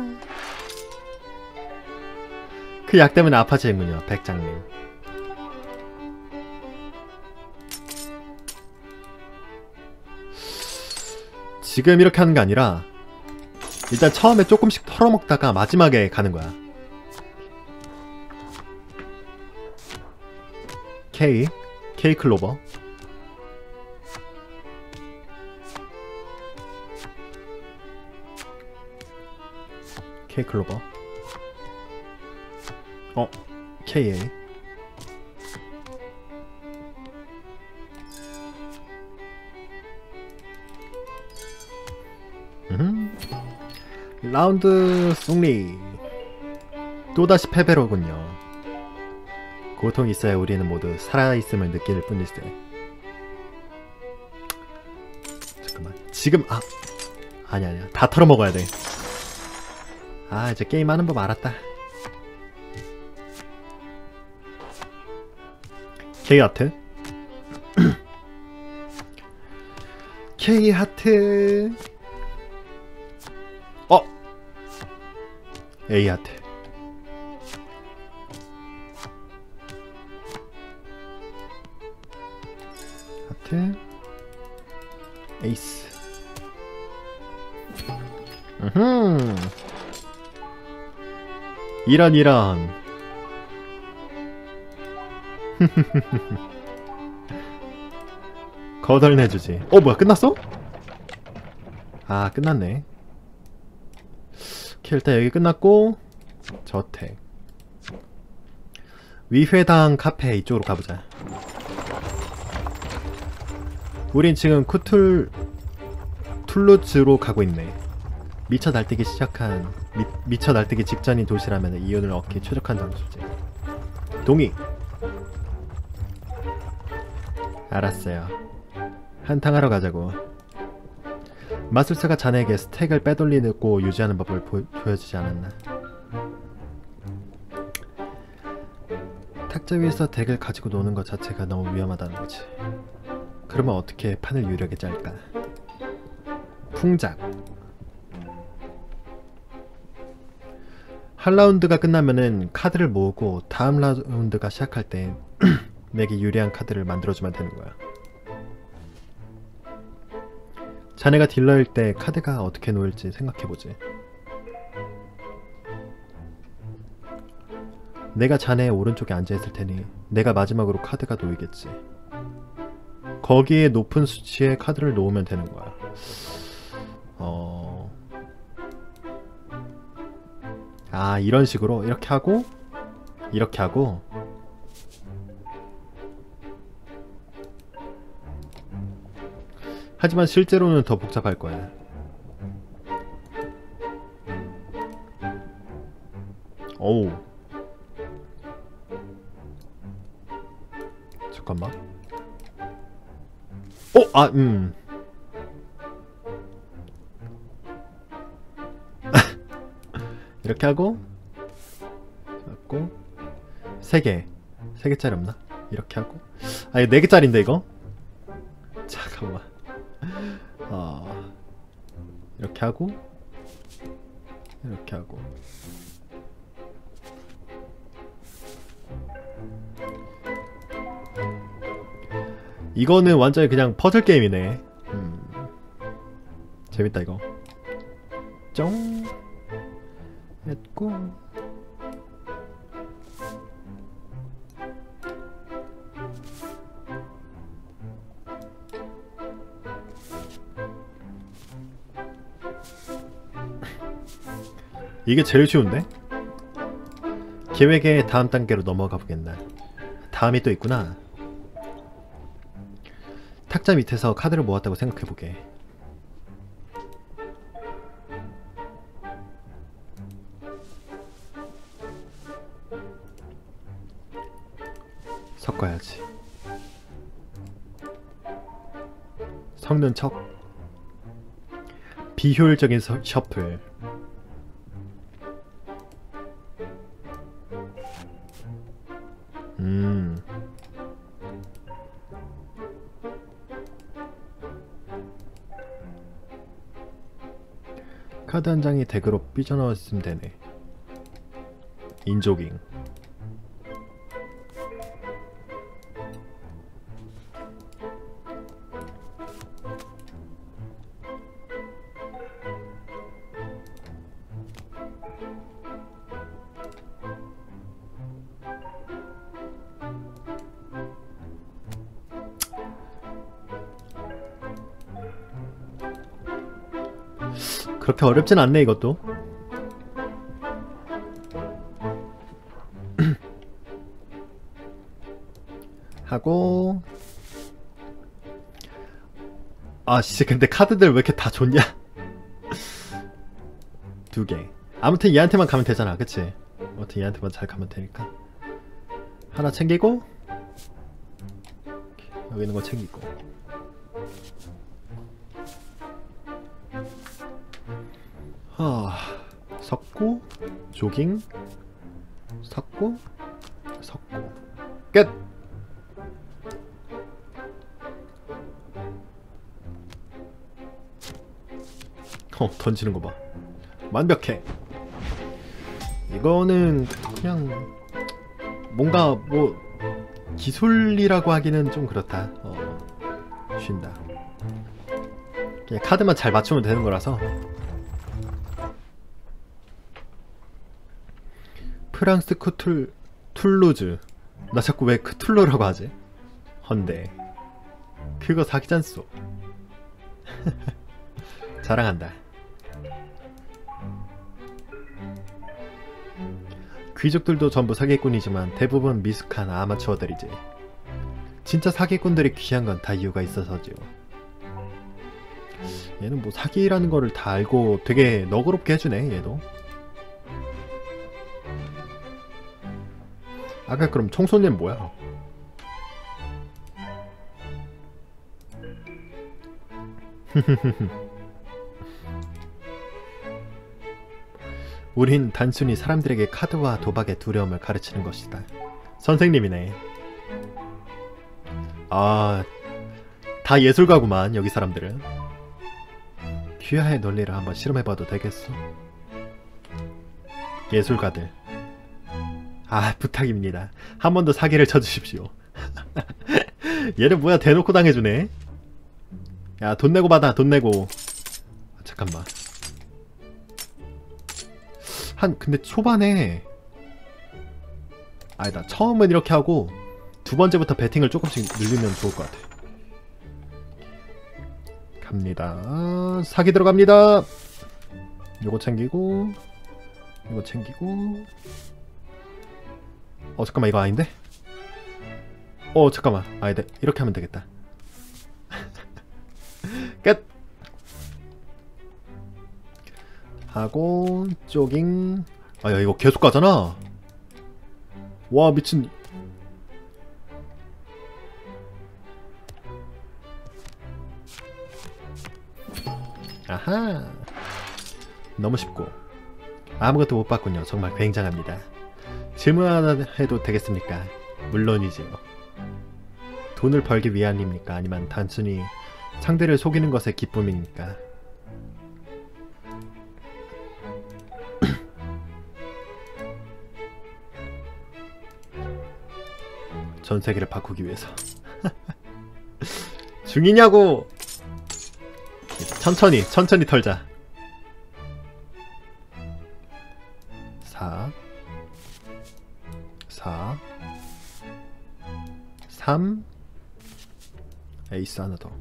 그 약 때문에 아파지는군요, 백장님. 지금 이렇게 하는 게 아니라 일단 처음에 조금씩 털어먹다가 마지막에 가는 거야. K, K 클로버. K 클로버. 어, 케이에이. 음. 라운드 승리. 또다시 패배로군요. 고통이 있어야 우리는 모두 살아있음을 느낄 뿐일세. 잠깐만. 지금 아 아니 아니야. 다 털어먹어야 돼. 아 이제 게임하는 법 알았다. K 하트. K 하트. 어. A 하트. 하트. 에이스. 으흠. 이런 이런. 거덜내주지. 어 뭐야 끝났어? 아 끝났네. 오케이 일단 여기 끝났고 저택 위회당 카페 이쪽으로 가보자. 우린 지금 쿠툴 툴루즈로 가고 있네. 미쳐 날뛰기 시작한 미, 미쳐 날뛰기 직전인 도시라면 이윤을 얻기 최적한 장소지. 동의. 알았어요. 한탕하러 가자고. 마술사가 자네에게 스택을 빼돌리고 유지하는 법을 보, 보여주지 않았나. 탁자 위에서 덱을 가지고 노는 것 자체가 너무 위험하다는 거지. 그러면 어떻게 판을 유리하게 짤까? 풍작. 한 라운드가 끝나면은 카드를 모으고 다음 라운드가 시작할 때 내게 유리한 카드를 만들어주면 되는 거야. 자네가 딜러일 때 카드가 어떻게 놓일지 생각해보지. 내가 자네의 오른쪽에 앉아있을 테니 내가 마지막으로 카드가 놓이겠지. 거기에 높은 수치의 카드를 놓으면 되는 거야. 어... 아 이런 식으로 이렇게 하고 이렇게 하고 하지만 실제로는 더 복잡할 거야. 어우. 잠깐만. 어, 아, 음. 이렇게 하고, 잡고, 세 개. 세 개짜리 없나? 이렇게 하고. 아, 이거 네 개짜리인데, 이거? 잠깐만. 어, 이렇게 하고, 이렇게 하고. 이거는 완전히 그냥 퍼즐 게임이네. 음. 재밌다 이거. 쫑 했고 이게 제일 쉬운데? 계획의 다음 단계로 넘어가 보겠나. 다음이 또 있구나. 탁자 밑에서 카드를 모았다고 생각해보게. 섞어야지. 섞는 척. 비효율적인 서, 셔플. 음. 카드 한 장이 덱으로 삐져나왔으면 되네. 인조깅. 그렇게 어렵진 않네 이것도. 하고 아씨 근데 카드들 왜 이렇게 다 좋냐. 두 개. 아무튼 얘한테만 가면 되잖아 그치? 아무튼 얘한테만 잘 가면 되니까 하나 챙기고 여기 있는 거 챙기고 하... 섞고 조깅 섞고 섞고 끝! 어 던지는 거 봐. 완벽해. 이거는 그냥 뭔가 뭐 기술이라고 하기는 좀 그렇다. 어, 쉰다. 그냥 카드만 잘 맞추면 되는 거라서. 프랑스 쿠툴 툴루즈. 나 자꾸 왜 크툴루라고 하지? 헌데 그거 사기잔소. 자랑한다. 귀족들도 전부 사기꾼이지만 대부분 미숙한 아마추어들이지. 진짜 사기꾼들이 귀한 건 다 이유가 있어서지요. 얘는 뭐 사기라는 거를 다 알고 되게 너그럽게 해주네 얘도. 아까 그럼 청소년 뭐야? 우린 단순히 사람들에게 카드와 도박의 두려움을 가르치는 것이다. 선생님이네. 아, 다 예술가구만 여기 사람들은. 귀하의 논리를 한번 실험해봐도 되겠어? 예술가들. 아 부탁입니다. 한 번 더 사기를 쳐주십시오. 얘는 뭐야 대놓고 당해주네. 야 돈 내고 받아 돈 내고. 아, 잠깐만. 한 근데 초반에 아니다 처음은 이렇게 하고 두 번째부터 배팅을 조금씩 늘리면 좋을 것 같아. 갑니다. 사기 들어갑니다. 요거 챙기고 요거 챙기고. 어 잠깐만 이거 아닌데? 어 잠깐만 아니다 이렇게 하면 되겠다. 끝! 하고 조깅. 아야 이거 계속 가잖아. 와 미친. 아하. 너무 쉽고 아무것도 못 봤군요. 정말 굉장합니다. 질문 하나 해도 되겠습니까? 물론이지요. 돈을 벌기 위함입니까? 아니면 단순히 상대를 속이는 것의 기쁨입니까? 전 세계를 바꾸기 위해서. 중이냐고! 천천히 천천히 털자. 사 사 삼 에이스 하나 더.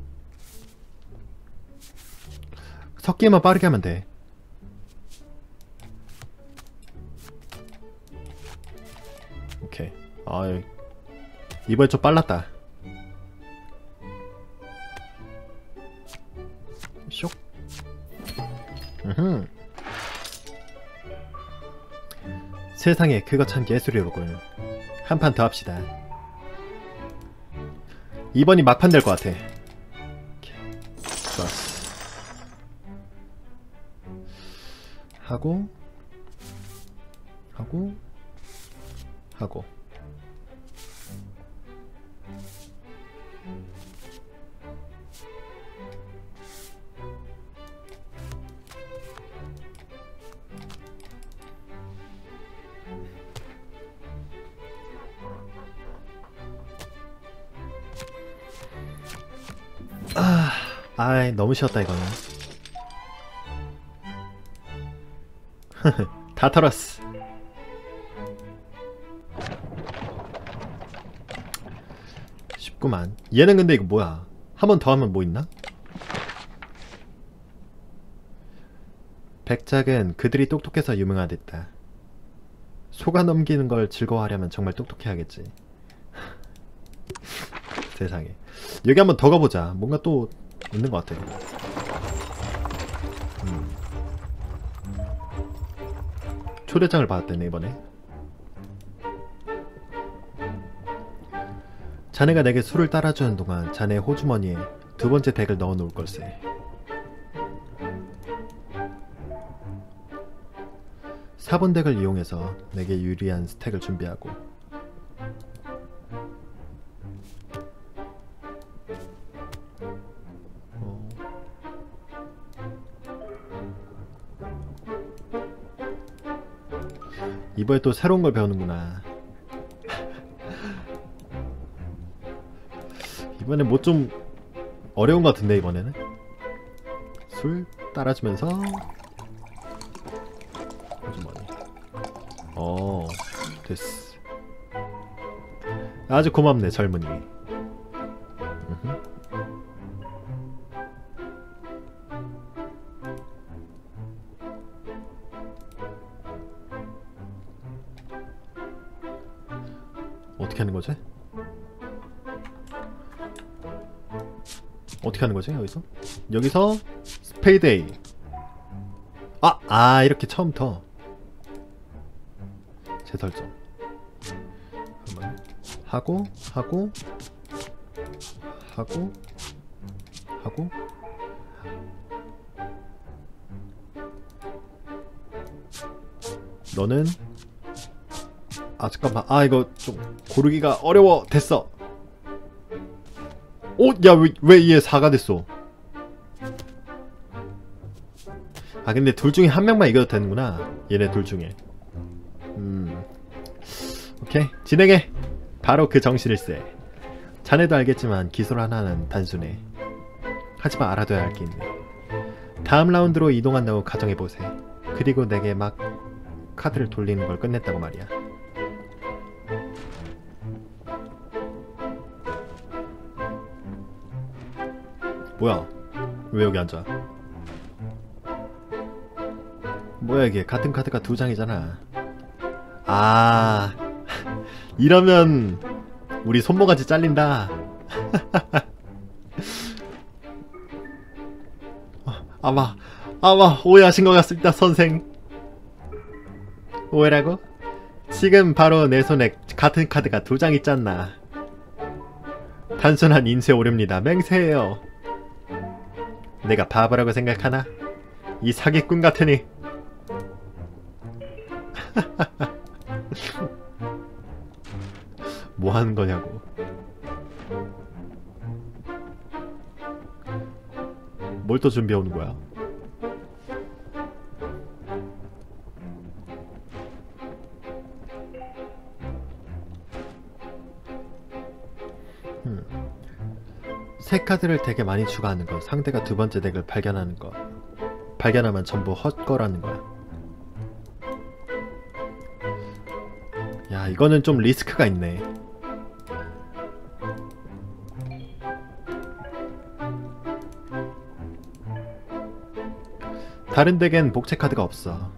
섞기만 빠르게 하면 돼. 오케이. 아 이번에 좀 빨랐다. 쇽. 으흠. 세상에 그거 참 예술이로군. 한 판 더 합시다. 이번이 막판 될 것 같아. 오케이. 좋았어. 하고 하고 하고 아, 아이 너무 쉬웠다 이거는. 다 털었어. 쉽구만. 얘는 근데 이거 뭐야? 한 번 더 하면 뭐 있나? 백작은 그들이 똑똑해서 유명하댔다. 속아 넘기는 걸 즐거워하려면 정말 똑똑해야겠지. 세상에. 여기 한번 더 가보자. 뭔가 또 있는 것 같아. 음. 초대장을 받았대네 이번에. 자네가 내게 술을 따라주는 동안 자네 호주머니에 두 번째 덱을 넣어 놓을 걸세. 사 번 덱을 이용해서 내게 유리한 스택을 준비하고 어. 이번에 또 새로운 걸 배우는구나. 이번에 뭐 좀 어려운 것 같은데 이번에는. 술 따라주면서 어 됐어. 아주 고맙네 젊은이. 으흠. 어떻게 하는 거지? 어떻게 하는 거지 여기서? 여기서 스페이드 A. 아! 아 이렇게 처음부터 재설정 하고 하고 하고 하고 너는 아 잠깐만 아 이거 좀 고르기가 어려워. 됐어. 오! 야 왜 왜 얘 사가 됐어. 아 근데 둘 중에 한 명만 이겨도 되는구나. 얘네 둘 중에. 음 오케이 진행해. 바로 그 정신일세. 자네도 알겠지만 기술 하나는 단순해. 하지만 알아둬야 할 게 있네. 다음 라운드로 이동한다고 가정해보세. 그리고 내게 막 카드를 돌리는 걸 끝냈다고 말이야. 뭐야 왜 여기 앉아. 뭐야 이게 같은 카드가 두 장이잖아. 아 이러면 우리 손모가지 잘린다. 아마 아마 오해하신 것 같습니다, 선생. 오해라고? 지금 바로 내 손에 같은 카드가 두 장 있잖아. 단순한 인쇄 오류입니다. 맹세해요. 내가 바보라고 생각하나? 이 사기꾼 같으니. 뭐 하는 거냐고. 뭘 또 준비해 오는 거야? 음. 새 카드를 되게 많이 추가하는 것. 상대가 두 번째 덱을 발견하는 것. 발견하면 전부 헛거라는 거야. 야, 이거는 좀 리스크가 있네. 다른 덱엔 복제 카드가 없어.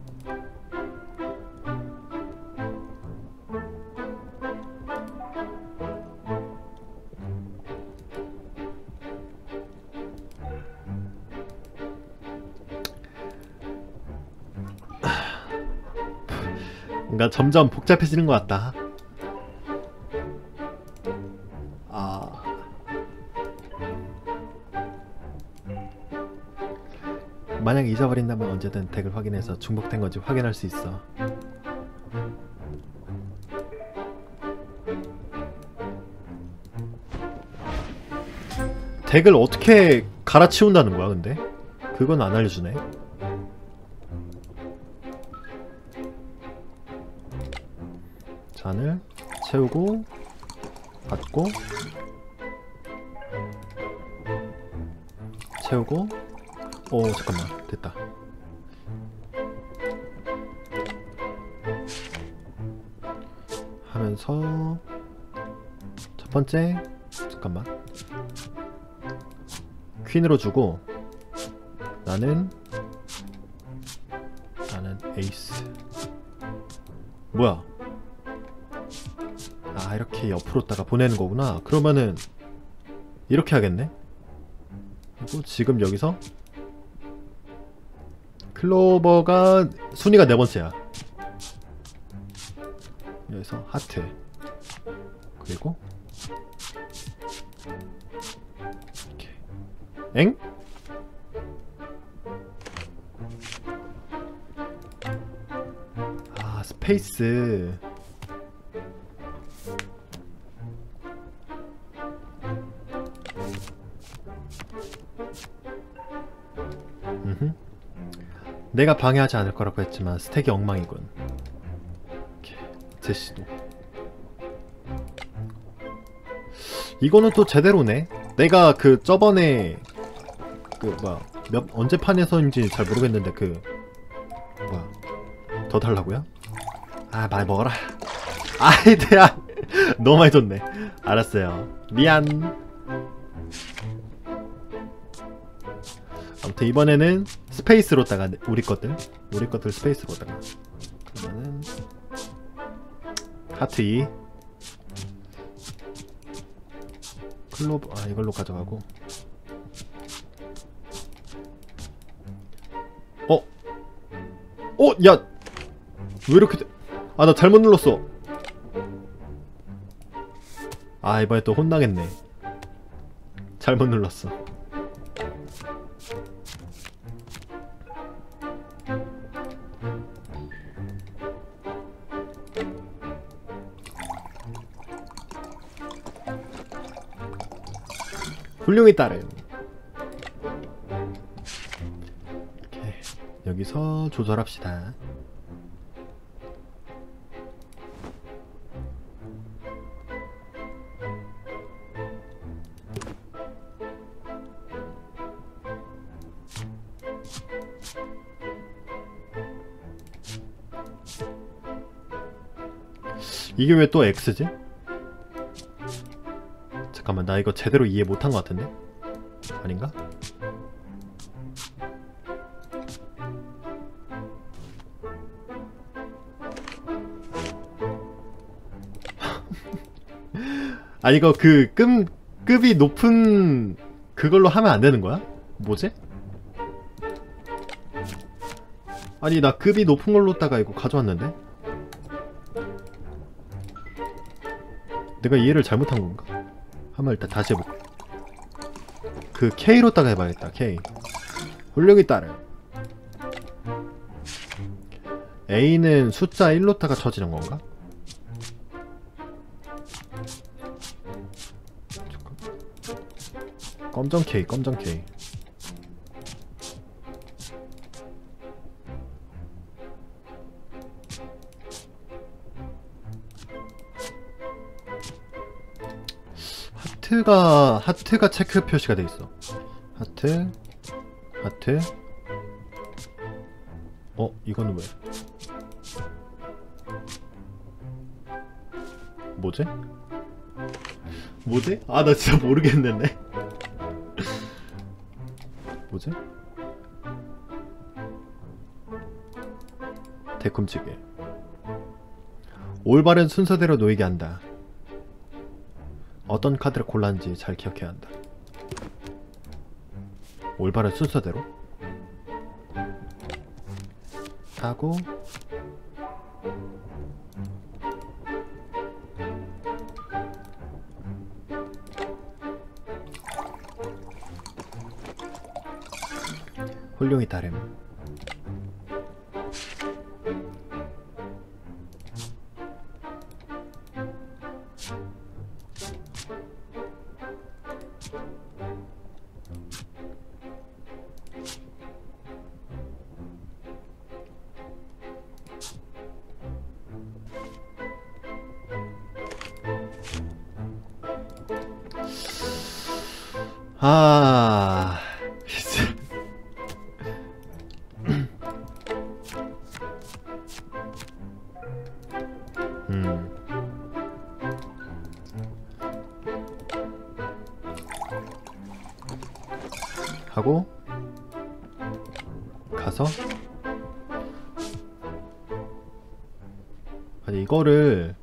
뭔가 점점 복잡해지는 것 같다. 아... 만약 잊어버린다면 언제든 덱을 확인해서 중복된 건지 확인할 수 있어. 덱을 어떻게 갈아치운다는 거야, 근데? 그건 안 알려주네. 잔을 채우고 받고 채우고. 오, 잠깐만, 됐다. 하면서 첫 번째, 잠깐만, 퀸으로 주고 나는 나는 에이스. 뭐야? 아, 이렇게 옆으로다가 보내는 거구나. 그러면은 이렇게 하겠네. 그리고 지금 여기서 클로버가 순위가 네 번째야. 여기서 하트. 그리고 이렇게. 엥? 아, 스페이스. 음흠. 내가 방해하지 않을 거라고 했지만 스택이 엉망이군. 이렇게 제시도. 이거는 또 제대로네. 내가 그 저번에 그 뭐야 몇 언제 판에서인지 잘 모르겠는데 그 뭐야 더 달라고요? 아, 많이 먹어라. 아이디야 너무 많이 줬네. 알았어요. 미안. 아무튼 이번에는 스페이스로다가 우리 것들 우리 것들 스페이스로다가. 그러면은 하트 이, 클로브, 아, 이걸로 가져가고. 어? 어? 야! 왜 이렇게 돼? 아, 나 잘못 눌렀어. 아, 이번에 또 혼나겠네. 잘못 눌렀어. 훌륭히 따름. 이렇게 여기서 조절합시다. 이게 왜 또 X지? 잠깐만, 나 이거 제대로 이해 못한 것 같은데? 아닌가? 아, 이거 그 급, 급이 높은 그걸로 하면 안 되는 거야? 뭐지? 아니 나 급이 높은 걸로 다가 이거 가져왔는데? 내가 이해를 잘못한 건가? 한번 일단 다시 해볼게. 그 K로 다가 해봐야겠다. K 훌륭히 따르. A는 숫자 일로 다가 쳐지는 건가? 검정 K, 검정 K. 하트가 하트가 체크 표시가 돼 있어. 하트, 하트. 어, 이거는 왜? 뭐지? 뭐지? 아, 나 진짜 모르겠는데. 뭐지? 대꿈치게. 올바른 순서대로 놓이게 한다. 어떤 카드를 골랐는지 잘 기억해야 한다. 올바른 순서대로 하고 훌륭히 따름. 아, 음, 하고 가서 아니 이거를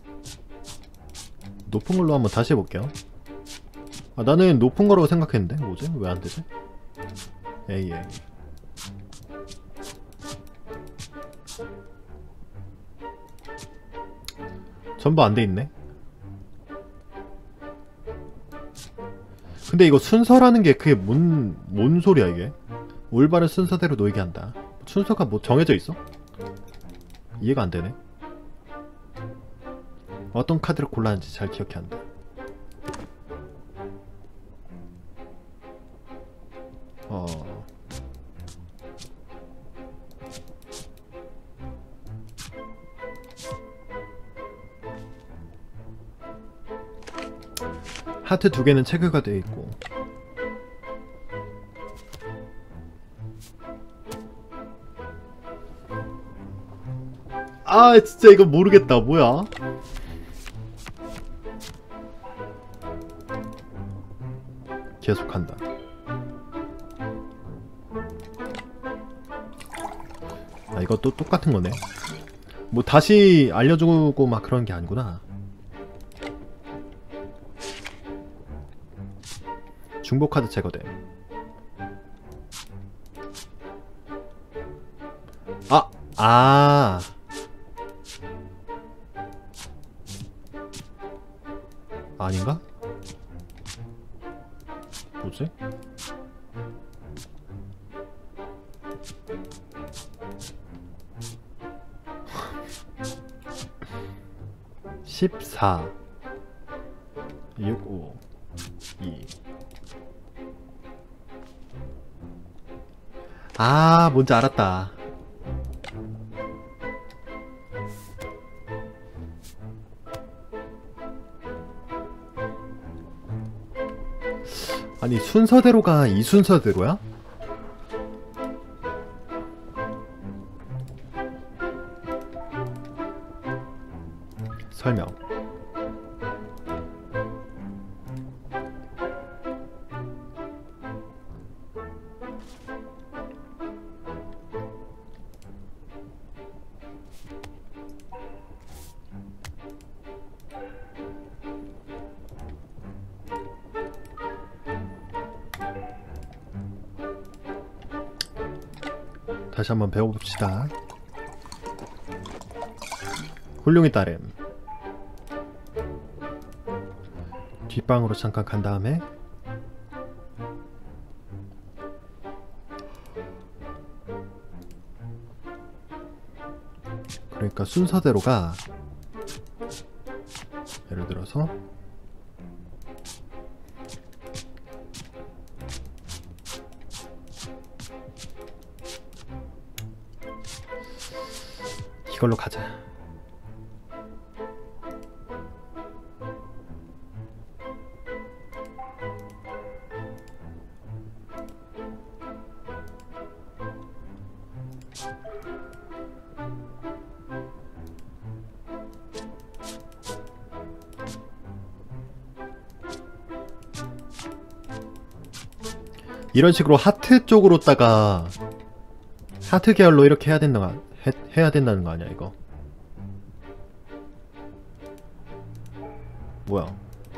높은 걸로 한번 다시 해볼게요. 아, 나는 높은 거라고 생각했는데 뭐지? 왜 안 되지? 에이 에이. 전부 안 돼 있네. 근데 이거 순서라는 게 그게 뭔, 뭔 소리야 이게? 올바른 순서대로 놓이게 한다. 순서가 뭐 정해져 있어? 이해가 안 되네. 어떤 카드를 골랐는지 잘 기억해야 한다. 어... 하트 두 개는 체크가 되어 있고 아 진짜 이거 모르겠다. 뭐야? 계속한다. 아 이것도 똑같은 거네. 뭐 다시 알려주고 막 그런 게 아니구나. 중복 카드 제거돼. 아! 아! 아닌가? 뭐지? 십사 육, 오, 이. 아, 뭔지 알았다. 아니, 순서대로가 이 순서대로야? 설명. 다시 한번 배워봅시다. 훌륭히 따름. 뒷방으로 잠깐 간 다음에 그러니까 순서대로가 예를 들어서 이걸로 가자. 이런 식으로 하트 쪽으로다가 하트 계열로 이렇게 해야 된다, 해, 해야 된다는 거 아니야 이거? 뭐야?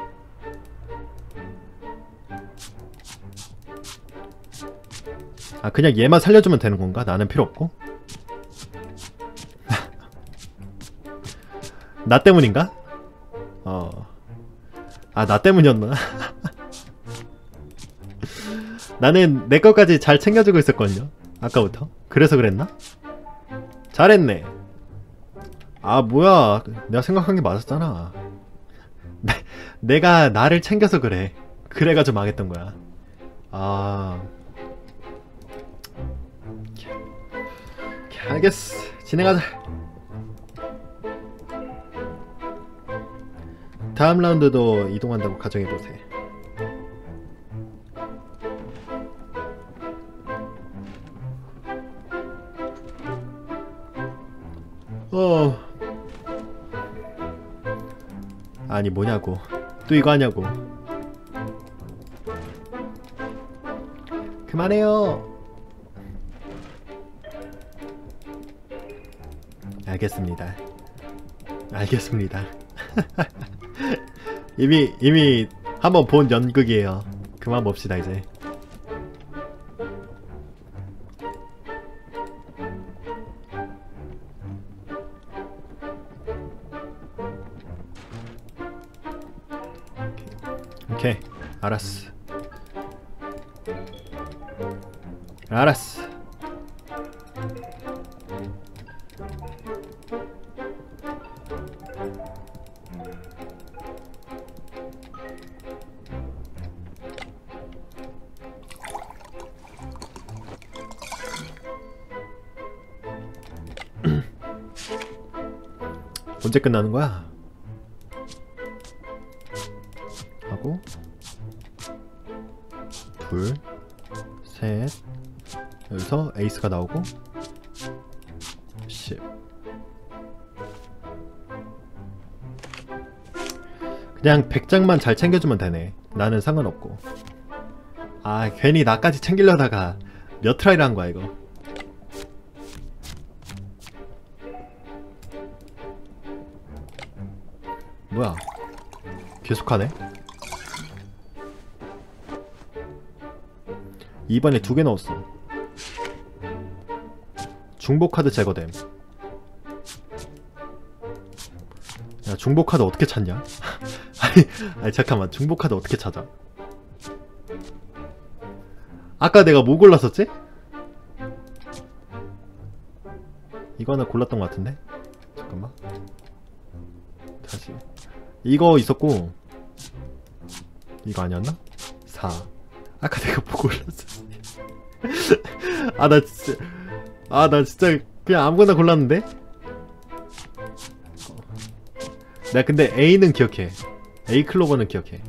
아 그냥 얘만 살려주면 되는 건가? 나는 필요 없고? 나 때문인가? 어. 아 나 때문이었나? 나는 내 것까지 잘 챙겨주고 있었거든요 아까부터. 그래서 그랬나? 잘했네. 아 뭐야, 내가 생각한 게 맞았잖아. 내, 내가 나를 챙겨서 그래. 그래가지고 망했던 거야. 아 알겠어, 진행하자. 다음 라운드도 이동한다고 가정해보세요. 어... 아니 뭐냐고. 또 이거 하냐고. 그만해요. 알겠습니다. 알겠습니다. 이미 이미 한번 본 연극이에요. 그만 봅시다 이제. 오케이, 알았어. 알았어. 언제 끝나는 거야? 하고 둘, 셋, 여기서 에이스가 나오고 십. 그냥 백 장만 잘 챙겨주면 되네. 나는 상관없고. 아 괜히 나까지 챙기려다가 몇 트라이를 한 거야 이거. 뭐야, 계속하네. 이번에 두 개 넣었어. 중복카드 제거됨. 야 중복카드 어떻게 찾냐? 아니, 아니 잠깐만, 중복카드 어떻게 찾아? 아까 내가 뭐 골랐었지? 이거 하나 골랐던 것 같은데? 잠깐만, 다시. 이거 있었고 이거 아니었나? 사. 아까 내가 뭐 골랐었지? 아 나 진짜 아 나 진짜 그냥 아무거나 골랐는데? 내가 근데 A는 기억해. A 클로버는 기억해.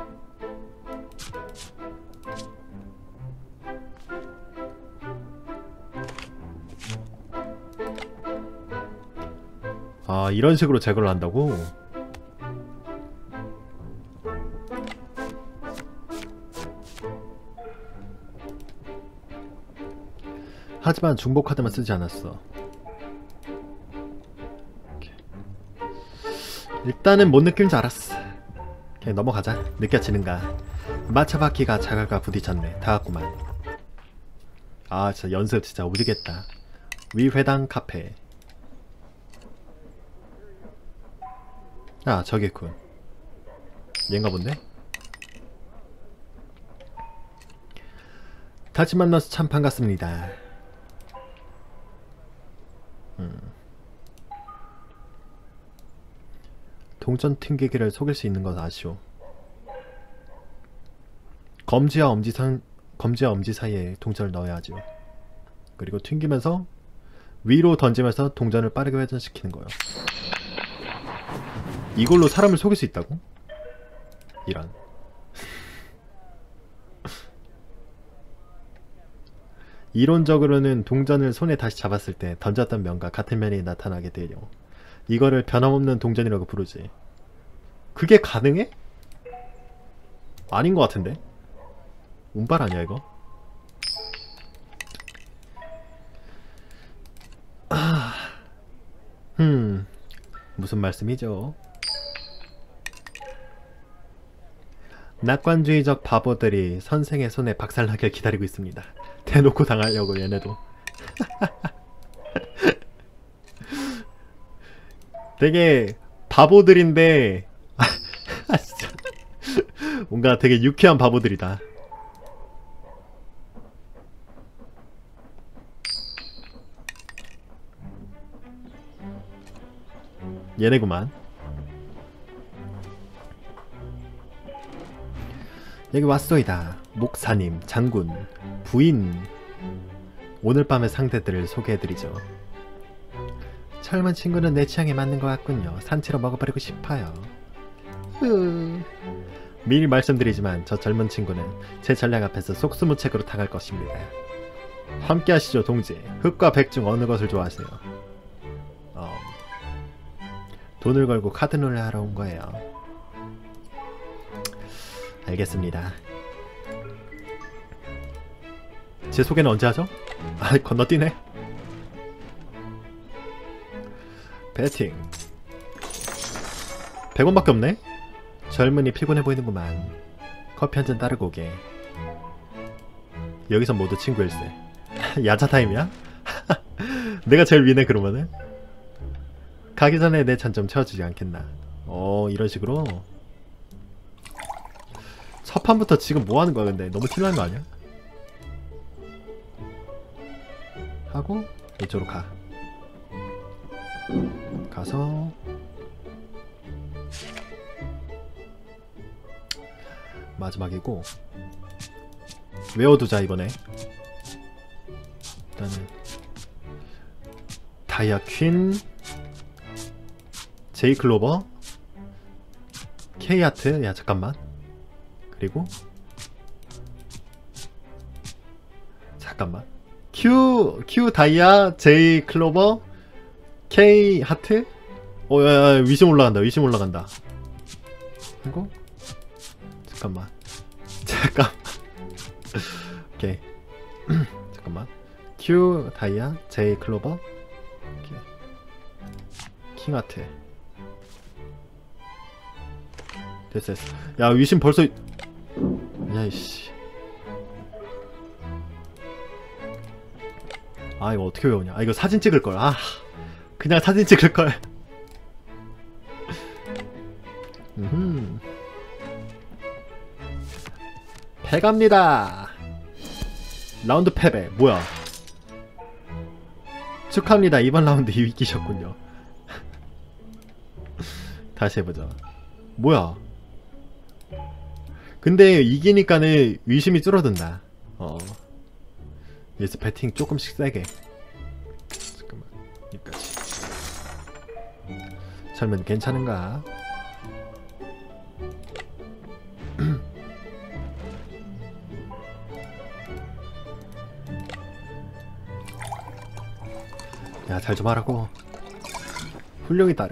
아 이런 식으로 제거를 한다고? 하지만 중복 카드만 쓰지 않았어. 오케이. 일단은 뭔 느낌인지 알았어. 그냥 넘어가자. 느껴지는가. 마차바퀴가 자갈과 부딪혔네. 다 왔구만. 아 진짜 연습 진짜 오지겠다. 위회당 카페. 아 저기 있군. 얘인가 본데? 다시 만나서 참 반갑습니다. 음. 동전 튕기기를 속일 수 있는 것 아시오. 검지와 엄지 상, 검지와 엄지 사이에 동전을 넣어야 하죠. 그리고 튕기면서 위로 던지면서 동전을 빠르게 회전시키는 거예요. 이걸로 사람을 속일 수 있다고? 이런. 이론적으로는 동전을 손에 다시 잡았을 때 던졌던 면과 같은 면이 나타나게 되려 이거를 변함없는 동전이라고 부르지. 그게 가능해? 아닌 것 같은데? 운빨 아니야 이거? 아... 음... 무슨 말씀이죠? 낙관주의적 바보들이 선생의 손에 박살나길 기다리고 있습니다. 대놓고 당하려고 얘네도. 되게 바보들인데 진짜 뭔가 되게 유쾌한 바보들이다. 얘네구만. 여기 왔소이다. 목사님, 장군, 부인. 오늘 밤의 상대들을 소개해드리죠. 젊은 친구는 내 취향에 맞는 것 같군요. 산채로 먹어버리고 싶어요. 으... 미리 말씀드리지만 저 젊은 친구는 제 전략 앞에서 속수무책으로 당할 것입니다. 함께 하시죠 동지. 흑과 백 중 어느 것을 좋아하세요? 어... 돈을 걸고 카드놀을 하러 온 거예요. 알겠습니다. 제 소개는 언제 하죠? 아 건너뛰네. 배팅 백 원밖에 없네? 젊은이 피곤해 보이는구만. 커피 한잔 따르고 오게. 여기서 모두 친구일세. 야자 타임이야? 내가 제일 위네 그러면은? 가기 전에 내 잔 좀 채워주지 않겠나. 어 이런식으로 첫 판부터 지금 뭐하는 거야 근데. 너무 티나는 거 아니야? 하고 이쪽으로 가. 가서 마지막이고 외워두자 이번에. 일단은 다이아 퀸, 제이 클로버, K 하트. 야 잠깐만. 그리고 잠깐만. Q Q 다이아, J 클로버, K 하트. 어, 야, 야, 위심 올라간다. 위심 올라간다. 그리고 잠깐만. 잠깐. 오케이. 잠깐만. Q 다이아, J 클로버, 오케이. 킹 하트. 됐어, 됐어. 야, 위심 벌써. 야이씨. 아 이거 어떻게 외우냐. 아 이거 사진 찍을걸. 아 그냥 사진 찍을걸. 음흠. 패갑니다. 라운드 패배. 뭐야. 축하합니다. 이번 라운드 이기셨군요. 다시 해보자. 뭐야. 근데 이기니까는 위심이 줄어든다. 어. 여기서 배팅 조금씩 세게. 잠깐만. 여기까지. 젊은 괜찮은가? 야, 잘 좀 하라고. 훌륭히 따름.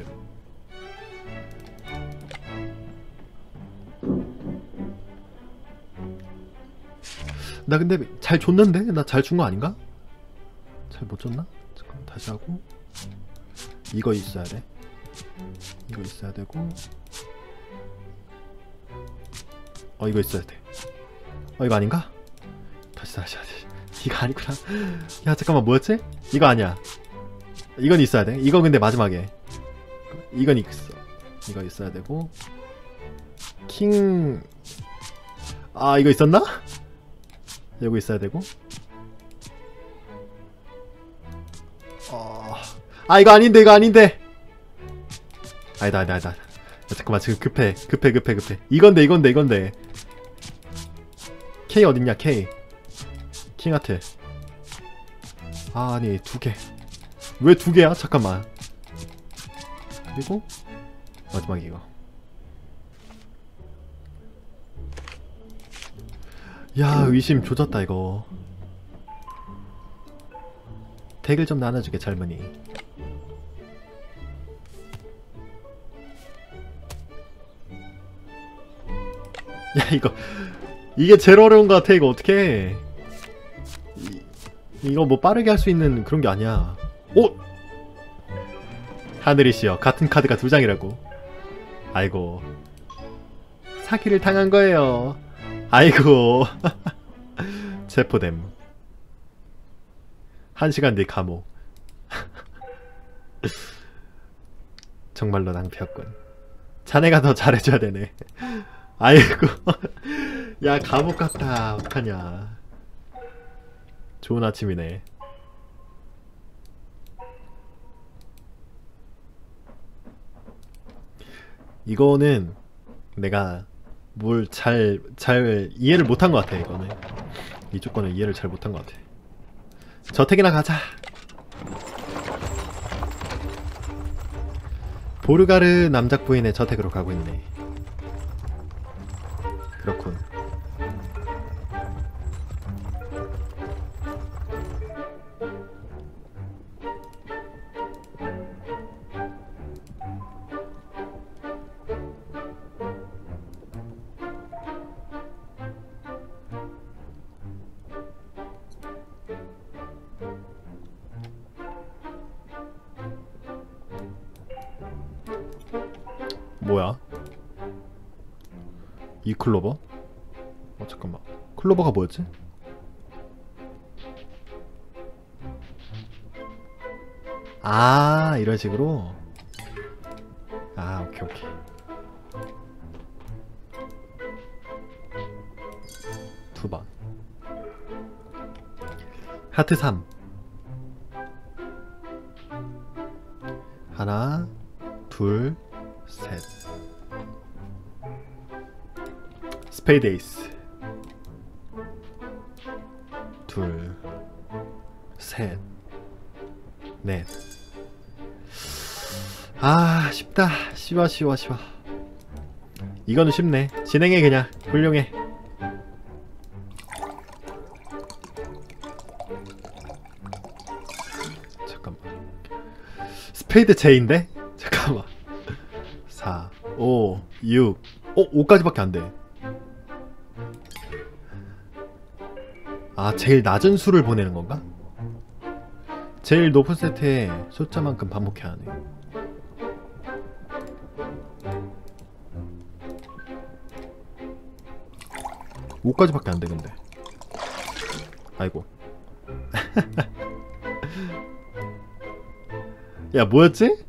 나 근데 잘 줬는데? 나 잘 준 거 아닌가? 잘 못 줬나? 잠깐 다시 하고. 이거 있어야 돼. 이거 있어야 되고. 어 이거 있어야 돼. 어 이거 아닌가? 다시 다시 다시. 이거 아니구나. 야 잠깐만 뭐였지? 이거 아니야. 이건 있어야 돼. 이거 근데 마지막에 이건 있어. 이거 있어야 되고 킹... 아 이거 있었나? 이거 있어야 되고 어... 아 이거 아닌데 이거 아닌데 아니다 아니다 아니다. 야, 잠깐만 지금 급해 급해 급해 급해. 이건데 이건데 이건데 K 어딨냐 K 킹하트. 아 아니 두개 왜 두개야? 잠깐만. 그리고 마지막 이거. 야 의심 조졌다 이거. 덱을 좀 나눠주게 젊은이. 야 이거 이게 제일 어려운 것 같아. 이거 어떡해. 이, 이거 뭐 빠르게 할 수 있는 그런 게 아니야. 오! 하늘이시여 같은 카드가 두 장이라고. 아이고 사기를 당한 거예요. 아이고 체포됨. 한 시간 뒤 감옥. 정말로 낭패였군. 자네가 더 잘해줘야 되네. 아이고 야 감옥 같다. 어떡하냐. 좋은 아침이네. 이거는 내가 뭘 잘 잘 이해를 못한 것 같아. 이거는 이쪽 거는 이해를 잘 못한 것 같아. 저택이나 가자. 보르가르 남작 부인의 저택으로 가고 있네. 그렇군. 뭐야? 이 클로버? 어 잠깐만. 클로버가 뭐였지? 아 이런 식으로? 아 오케이 오케이. 두 번. 하트 삼. 하나 둘 셋. 스페이드 에이스. 둘 셋 넷. 아 쉽다. 쉬워 쉬워 쉬워. 이거는 쉽네. 진행해 그냥. 훌륭해. 잠깐만. 스페이드 제인데? 잠깐만. 사 오 육. 어? 오까지밖에 안돼. 아 제일 낮은 수를 보내는 건가? 제일 높은 세트에 숫자만큼 반복해야 하네. 오까지밖에 안돼 근데. 아이고. 야 뭐였지?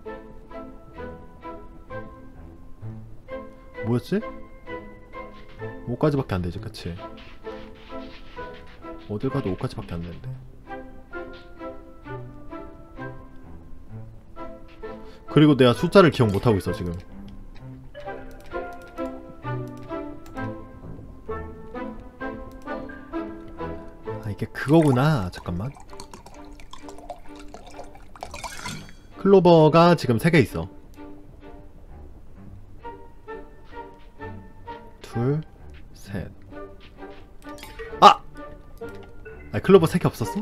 뭐였지? 오까지밖에 안되지 그치? 어딜 가도 오까지밖에 안되는데. 그리고 내가 숫자를 기억 못하고 있어 지금. 아 이게 그거구나. 잠깐만. 클로버가 지금 세 개 있어. 둘 셋. 아! 아 클로버 세 개 없었어?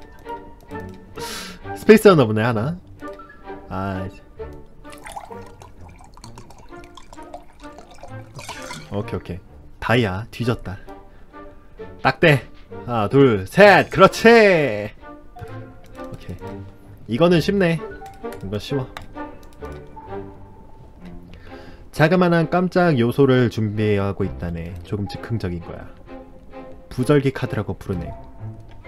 스페이스였나 보네 하나. 아 오케이 오케이. 다이아 뒤졌다. 딱대. 하나 둘 셋. 그렇지. 오케이. 이거는 쉽네. 이거 쉬워. 자그마한 깜짝 요소를 준비하고 있다네. 조금 즉흥적인 거야. 부절기 카드라고 부르네.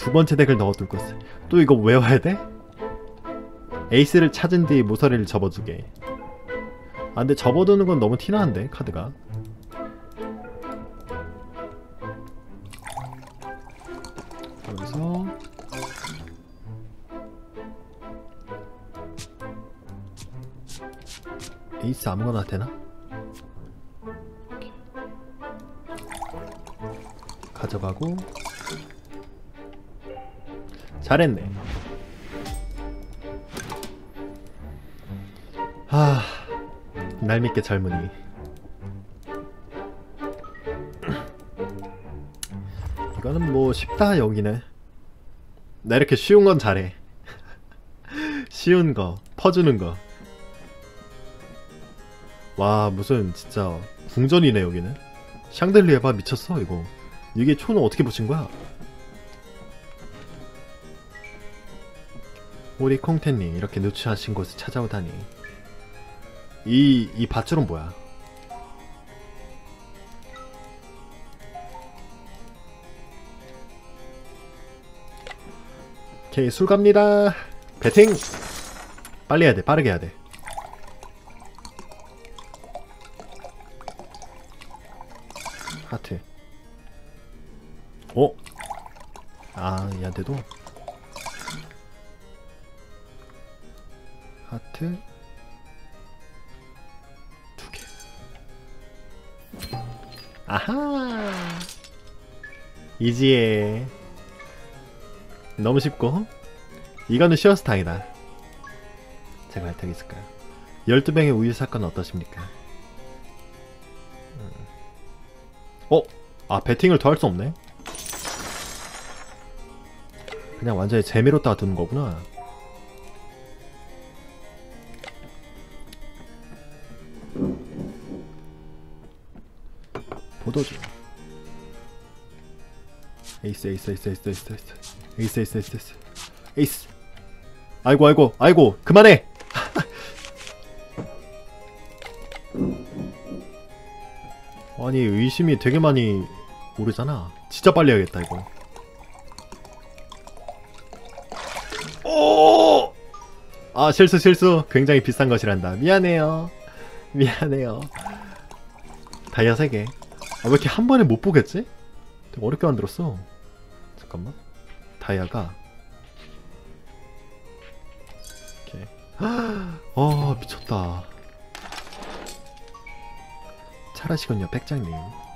두 번째 덱을 넣어둘 것을. 또 이거 외워야 돼? 에이스를 찾은 뒤 모서리를 접어두게. 아 근데 접어두는 건 너무 티나는데 카드가. 그래서 에이스 아무거나 되나? 가져가고. 잘했네. 하... 날밉게 젊은이. 이거는 뭐 쉽다 여기는. 나 이렇게 쉬운 건 잘해. 쉬운 거 퍼주는 거. 와 무슨 진짜 궁전이네 여기는. 샹들리에봐 미쳤어 이거. 이게 초는 어떻게 붙인 거야? 우리 콩텐님 이렇게 누추하신 곳을 찾아오다니. 이, 이 밧줄은 뭐야? 오케이 술 갑니다. 배팅! 빨리 해야돼. 빠르게 해야돼. 하트. 어? 아 얘한테도? 하트 두 개. 아하 이지해. 너무 쉽고 이거는 쉬워서 다행이다. 제가 할 턱이 있을까요? 열두 병의 우유 사건 어떠십니까? 음. 어? 아 배팅을 더 할 수 없네? 그냥 완전히 재미로다가 두는 거구나. 보도주. 에이스 에이스 에이스 에이스 에이스 에이스 에이스 에이스 에이스 에이스 에이스. 아이고 아이고 아이고 그만해. 아니 의심이 되게 많이 오르잖아. 진짜 빨리 해야겠다 이거. 오! 아 실수 실수. 굉장히 비싼 것이란다. 미안해요. 미안해요. 다이아 세 개. 아 왜 이렇게 한 번에 못 보겠지? 되게 어렵게 만들었어. 잠깐만. 다이아가 오케이. 아 미쳤다. 잘하시군요 백장님.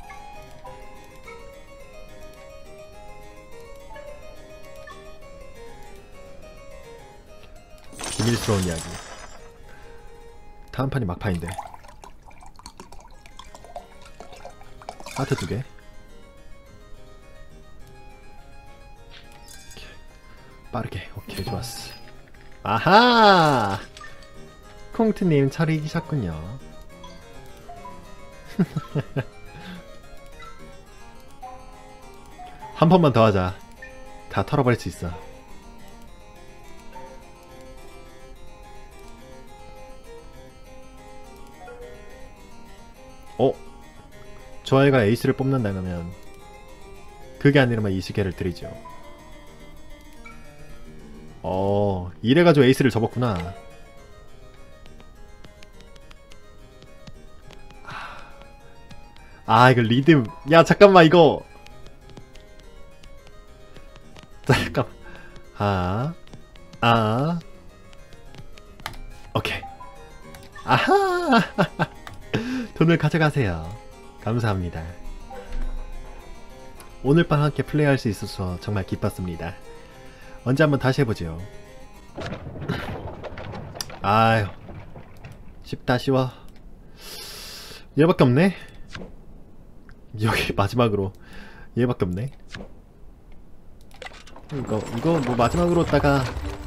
비밀스러운 이야기. 다음 판이 막판인데. 하트 두 개. 빠르게. 오케이 좋았어. 아하! 콩트님 처리이셨군요. 한 번만 더 하자. 다 털어버릴 수 있어. 어? 저 아이가 에이스를 뽑는다면 그게 아니라면 이 시계를 드리죠. 어, 이래가지고 에이스를 접었구나. 아 이거 리듬. 야 잠깐만 이거. 잠깐만. 아, 아, 오케이. 아하. 돈을 가져가세요. 감사합니다. 오늘 밤 함께 플레이할 수 있어서 정말 기뻤습니다. 언제 한번 다시 해보죠. 아유 쉽다 쉬워. 얘밖에 없네. 여기 마지막으로 얘밖에 없네. 이거 이거 뭐 마지막으로 다가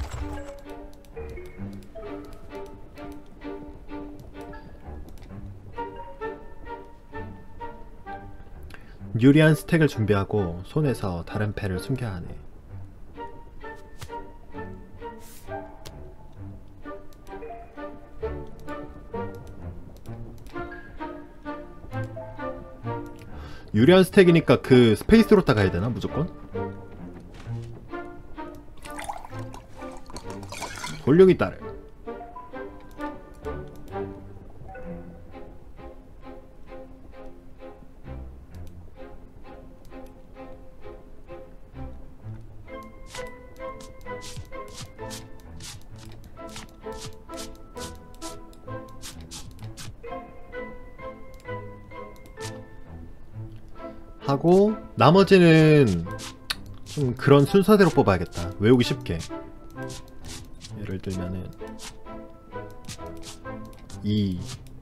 유리한 스택을 준비하고 손에서 다른 패를 숨겨야 하네. 유리한 스택이니까 그 스페이스로 따가야 되나 무조건? 물력이 따르. 하고 나머지는 좀 그런 순서대로 뽑아야겠다. 외우기 쉽게. 예를 들면은 이,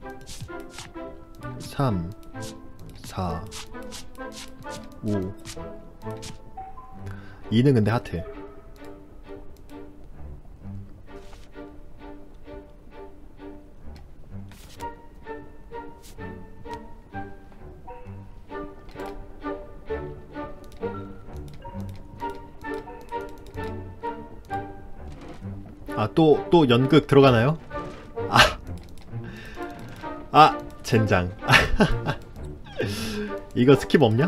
삼, 사, 오. 이는 근데 하트. 아, 또, 또 연극 들어가나요? 아, 아, 젠장. 이거 스킵 없냐?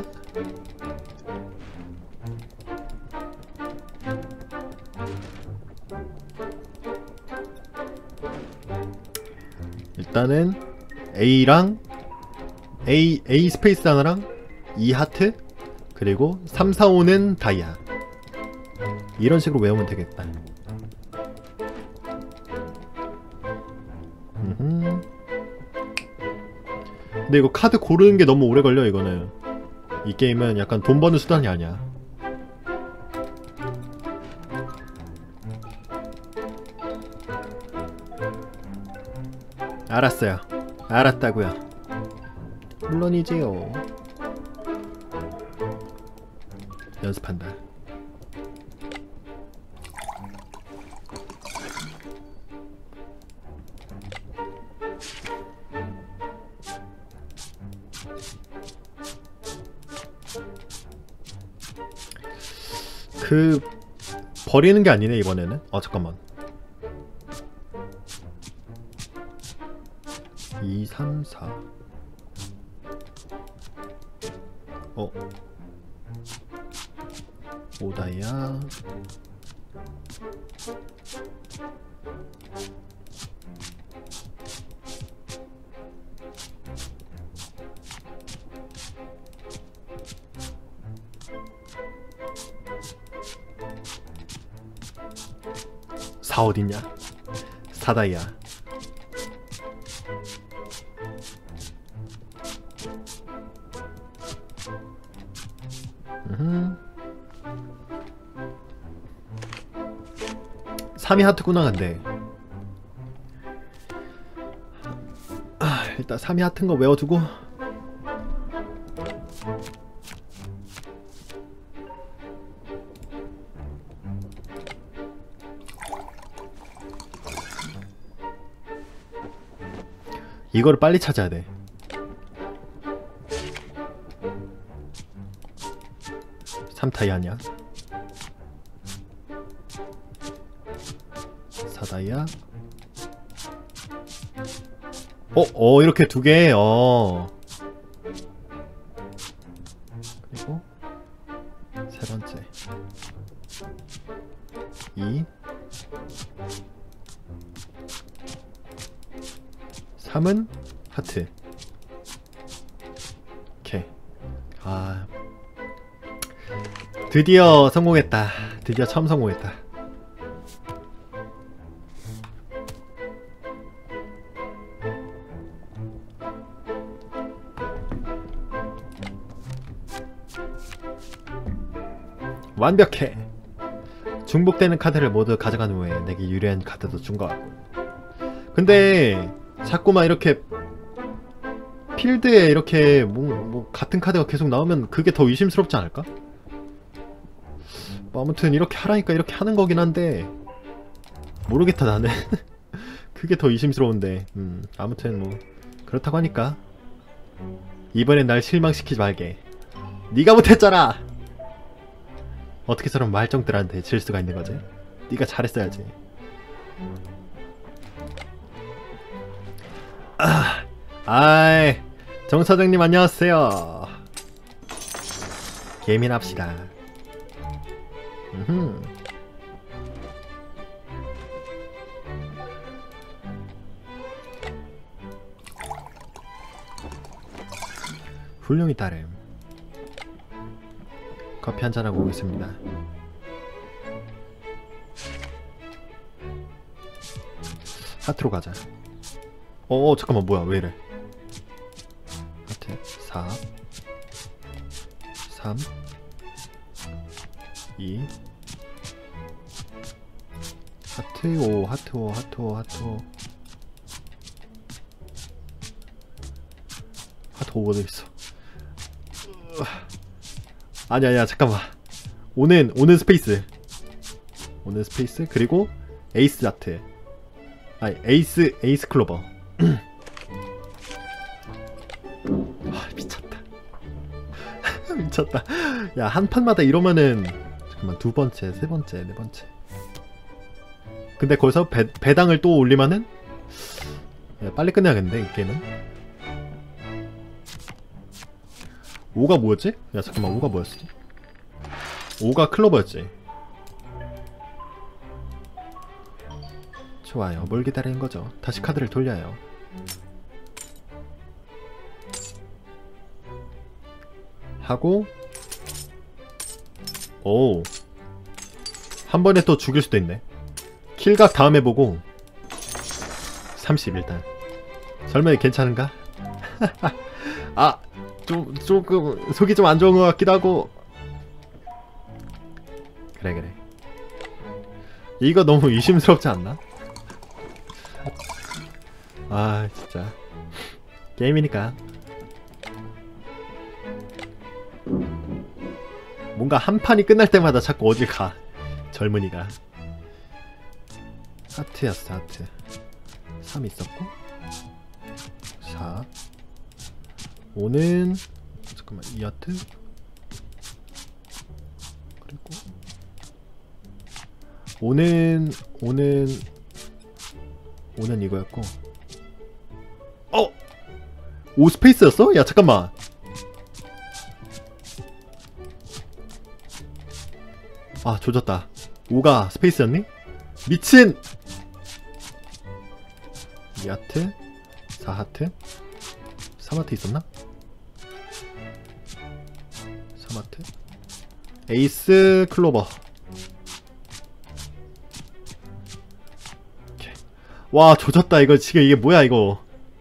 일단은 A랑 A, A 스페이스 하나랑 이 하트 그리고 삼, 사, 오는 다이아. 이런 식으로 외우면 되겠다. 음흠. 근데 이거 카드 고르는 게 너무 오래 걸려. 이거는 이 게임은 약간 돈 버는 수단이 아니야. 알았어요. 알았다고요. 물론이지요. 연습한다. 그 버리는 게 아니네 이번에는. 어 잠깐만. 이, 삼, 사. 어 오 다이아. 사 어딨냐? 사 다이아. 음흠. 삼이 하트구나. 근데 아, 일단 삼이 하트인 거 외워두고. 이거를 빨리 찾아야 돼. 삼 다이아 아니야? 사 다이아. 어? 어 이렇게 두 개. 어 그리고 세 번째 이, 삼은 하트. 오케이. 아 드디어 성공했다. 드디어 처음 성공했다. 완벽해. 중복되는 카드를 모두 가져간 후에 내게 유리한 카드도 준 것 같고. 근데 자꾸만 이렇게 필드에 이렇게 뭐, 뭐 같은 카드가 계속 나오면 그게 더 의심스럽지 않을까? 뭐 아무튼 이렇게 하라니까 이렇게 하는 거긴 한데 모르겠다 나는. 그게 더 의심스러운데. 음 아무튼 뭐 그렇다고 하니까 이번엔 날 실망시키지 말게. 네가 못했잖아. 어떻게 저런 말정들한테 질 수가 있는 거지? 네가 잘했어야지. 아, 아이, 정 사장님 안녕하세요. 게임이나 합시다. 음흠. 훌륭히 따름. 커피 한잔하고 오겠습니다. 하트로 가자. 어어 잠깐만 뭐야 왜이래. 하트 사 삼 이 하트 오 하트 오 하트 오 하트 오 하트 오 어디있어. 아니 아니야 잠깐만. 오는 오는 스페이스 오는 스페이스 그리고 에이스 하트 아니 에이스 에이스 클로버. 아 미쳤다. 미쳤다. 야 한 판마다 이러면은 잠깐만 두 번째 세 번째 네 번째. 근데 거기서 배, 배당을 또 올리면은 야, 빨리 끝내야겠는데 이 게임은. 오가 뭐였지? 야 잠깐만 오가 뭐였지? 오가 클로버였지. 좋아요. 뭘 기다리는 거죠? 다시 카드를 돌려요. 하고 오 한 번에 또 죽일 수도 있네. 킬각 다음에 보고 삼십 일단. 설마 괜찮은가? 아 좀 조금 속이 좀 안 좋은 것 같기도 하고. 그래 그래 이거 너무 의심스럽지 않나? 아 진짜 게임이니까. 뭔가 한 판이 끝날 때마다 자꾸 어딜 가 젊은이가. 하트였어 하트. 삼 있었고 사 오는 잠깐만 이 하트 그리고 오는 오는 오는 이거였고 어! 오 스페이스였어? 야 잠깐만. 아 조졌다. 오가 스페이스였니? 미친! 이 하트 사 하트 삼 하트 있었나? 삼 하트 에이스 클로버. 오케이. 와 조졌다 이거. 지금 이게 뭐야 이거.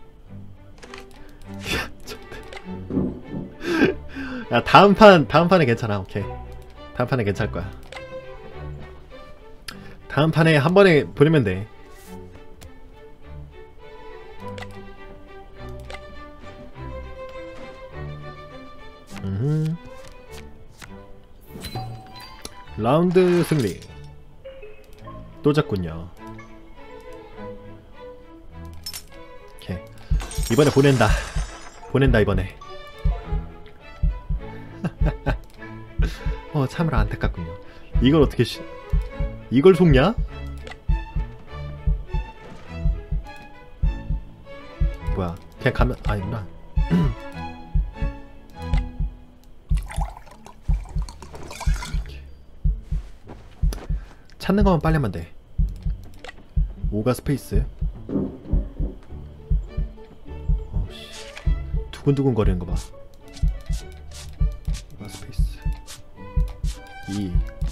야 다음 판 다음 판에 괜찮아. 오케이 다음 판에 괜찮을 거야. 다음 판에 한 번에 보내면 돼. 음흠. 라운드 승리. 또 잡군요. 오케이 이번에 보낸다. 보낸다 이번에. 어 참으로 안타깝군요. 이걸 어떻게 시... 이걸 속냐? 뭐야 그냥 가면 아니구나. 찾는 것만 빨리 하면 돼. 오가 스페이스. 어우씨 두근두근 거리는 거 봐. 오가 스페이스 이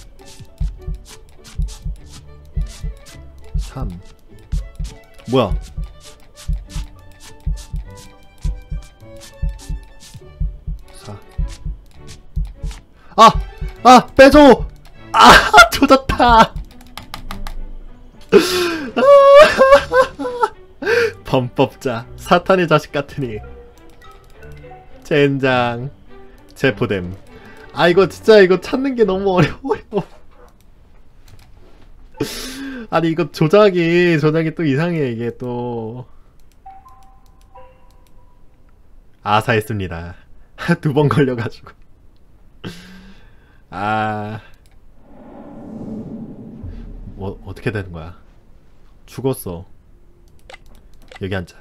삼 뭐야 사 아! 아! 빼줘! 아! 조졌다! 범법자 사탄의 자식 같으니 젠장 제포됨. 아 이거 진짜 이거 찾는 게 너무 어려워요. 아니 이거 조작이 조작이 또 이상해. 이게 또 아사했습니다. 두 번 걸려가지고. 아 뭐 어떻게 되는 거야? 죽었어. 여기 앉아.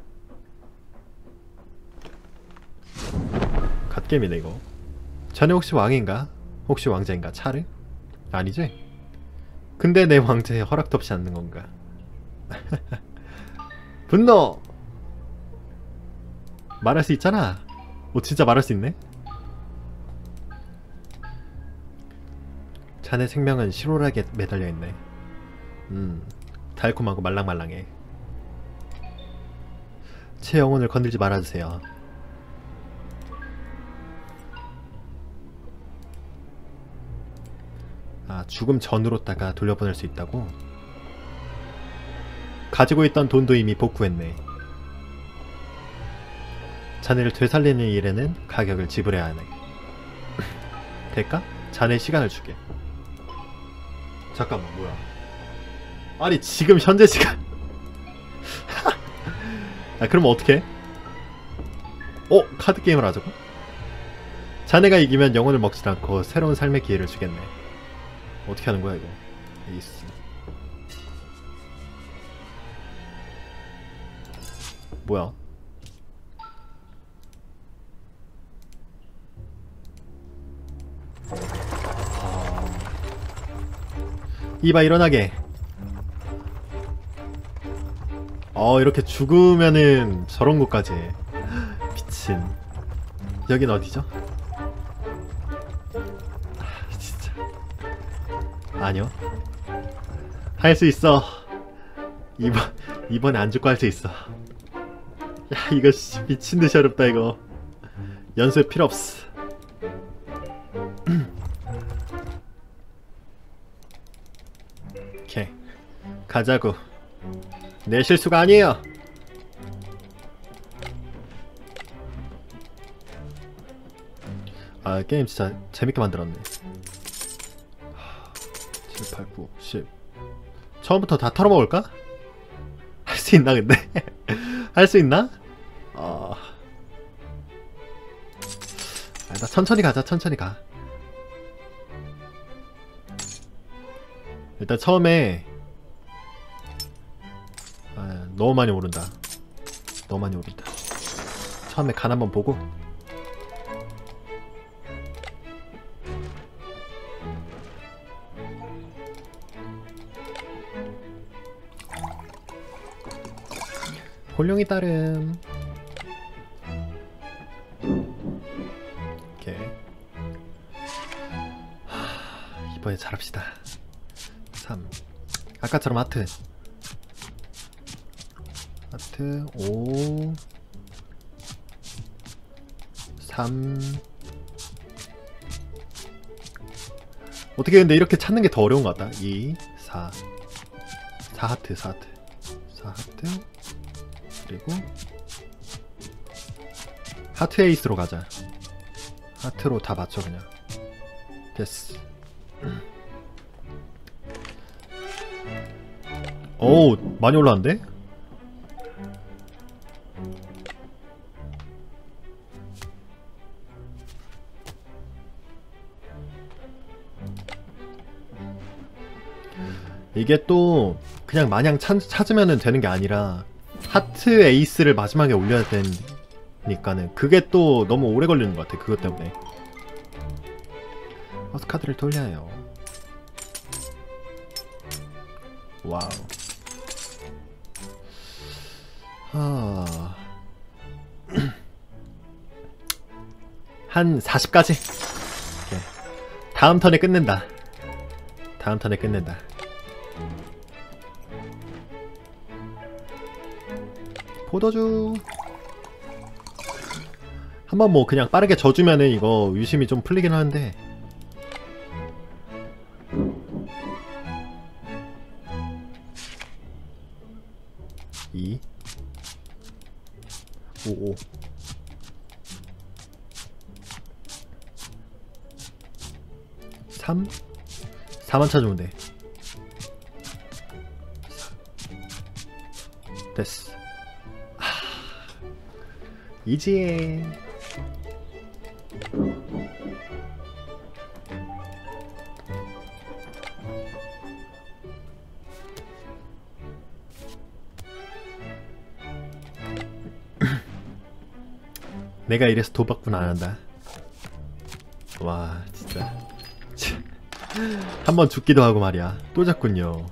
갓겜이네 이거. 자네 혹시 왕인가? 혹시 왕자인가? 차르? 아니지? 근데 내 왕자에 허락도 없이 앉는 건가? 분노! 말할 수 있잖아. 오, 진짜 말할 수 있네? 자네 생명은 실오락에 매달려 있네. 음, 달콤하고 말랑말랑해. 제 영혼을 건들지 말아주세요. 아, 죽음 전으로다가 돌려보낼 수 있다고? 가지고 있던 돈도 이미 복구했네. 자네를 되살리는 일에는 가격을 지불해야 하네. 될까? 자네 시간을 주게. 잠깐만, 뭐야? 아니, 지금 현재 시간. 아, 그럼 어떡해? 어? 카드 게임을 하자고? 자네가 이기면 영혼을 먹지 않고 새로운 삶의 기회를 주겠네. 어떻게 하는 거야, 이거? 에이스. 뭐야? 이봐, 일어나게. 어, 이렇게 죽으면은 저런 것까지 해. 미친. 여긴 어디죠? 아, 진짜. 아니요. 할 수 있어. 이번, 이번에 안 죽고 할 수 있어. 야, 이거 씨, 미친듯이 어렵다, 이거. 연습 필요 없어. 오케이. 가자고. 내 실수가 아니에요. 아, 게임 진짜 재밌게 만들었네. 칠, 팔, 구, 십. 처음부터 다 털어먹을까? 할 수 있나 근데? 할 수 있나? 어... 아, 나 천천히 가자. 천천히 가. 일단 처음에 아, 너무 많이 오른다. 너무 많이 오른다. 처음에 간 한번 보고 홀룡이 따름. 오케이. 하, 이번에 잘합시다. 삼. 아까처럼 하트. 하트 오. 삼. 어떻게 근데 이렇게 찾는 게 더 어려운 것 같다. 이, 사. 사 하트, 사 하트. 사 하트. 그리고 하트 에이스로 가자. 하트로 다 맞춰 그냥. 됐어. 오, 많이 올라왔는데? 이게 또 그냥 마냥 찾, 찾으면 되는 게 아니라 하트 에이스를 마지막에 올려야 되니까는 그게 또 너무 오래 걸리는 것 같아. 그것 때문에. 버스 카드를 돌려요. 와우. 하... 한 사십까지. 오케이. 다음 턴에 끝낸다. 다음 턴에 끝낸다. 포도주. 한번 뭐 그냥 빠르게 져주면은 이거 유심히 좀 풀리긴 하는데. 이 오 오 삼 사만 찾으면 돼. 됐어. 이지해. 내가 이래서 도박꾼 안한다. 와 진짜 한번 죽기도 하고 말이야. 또 잡군요.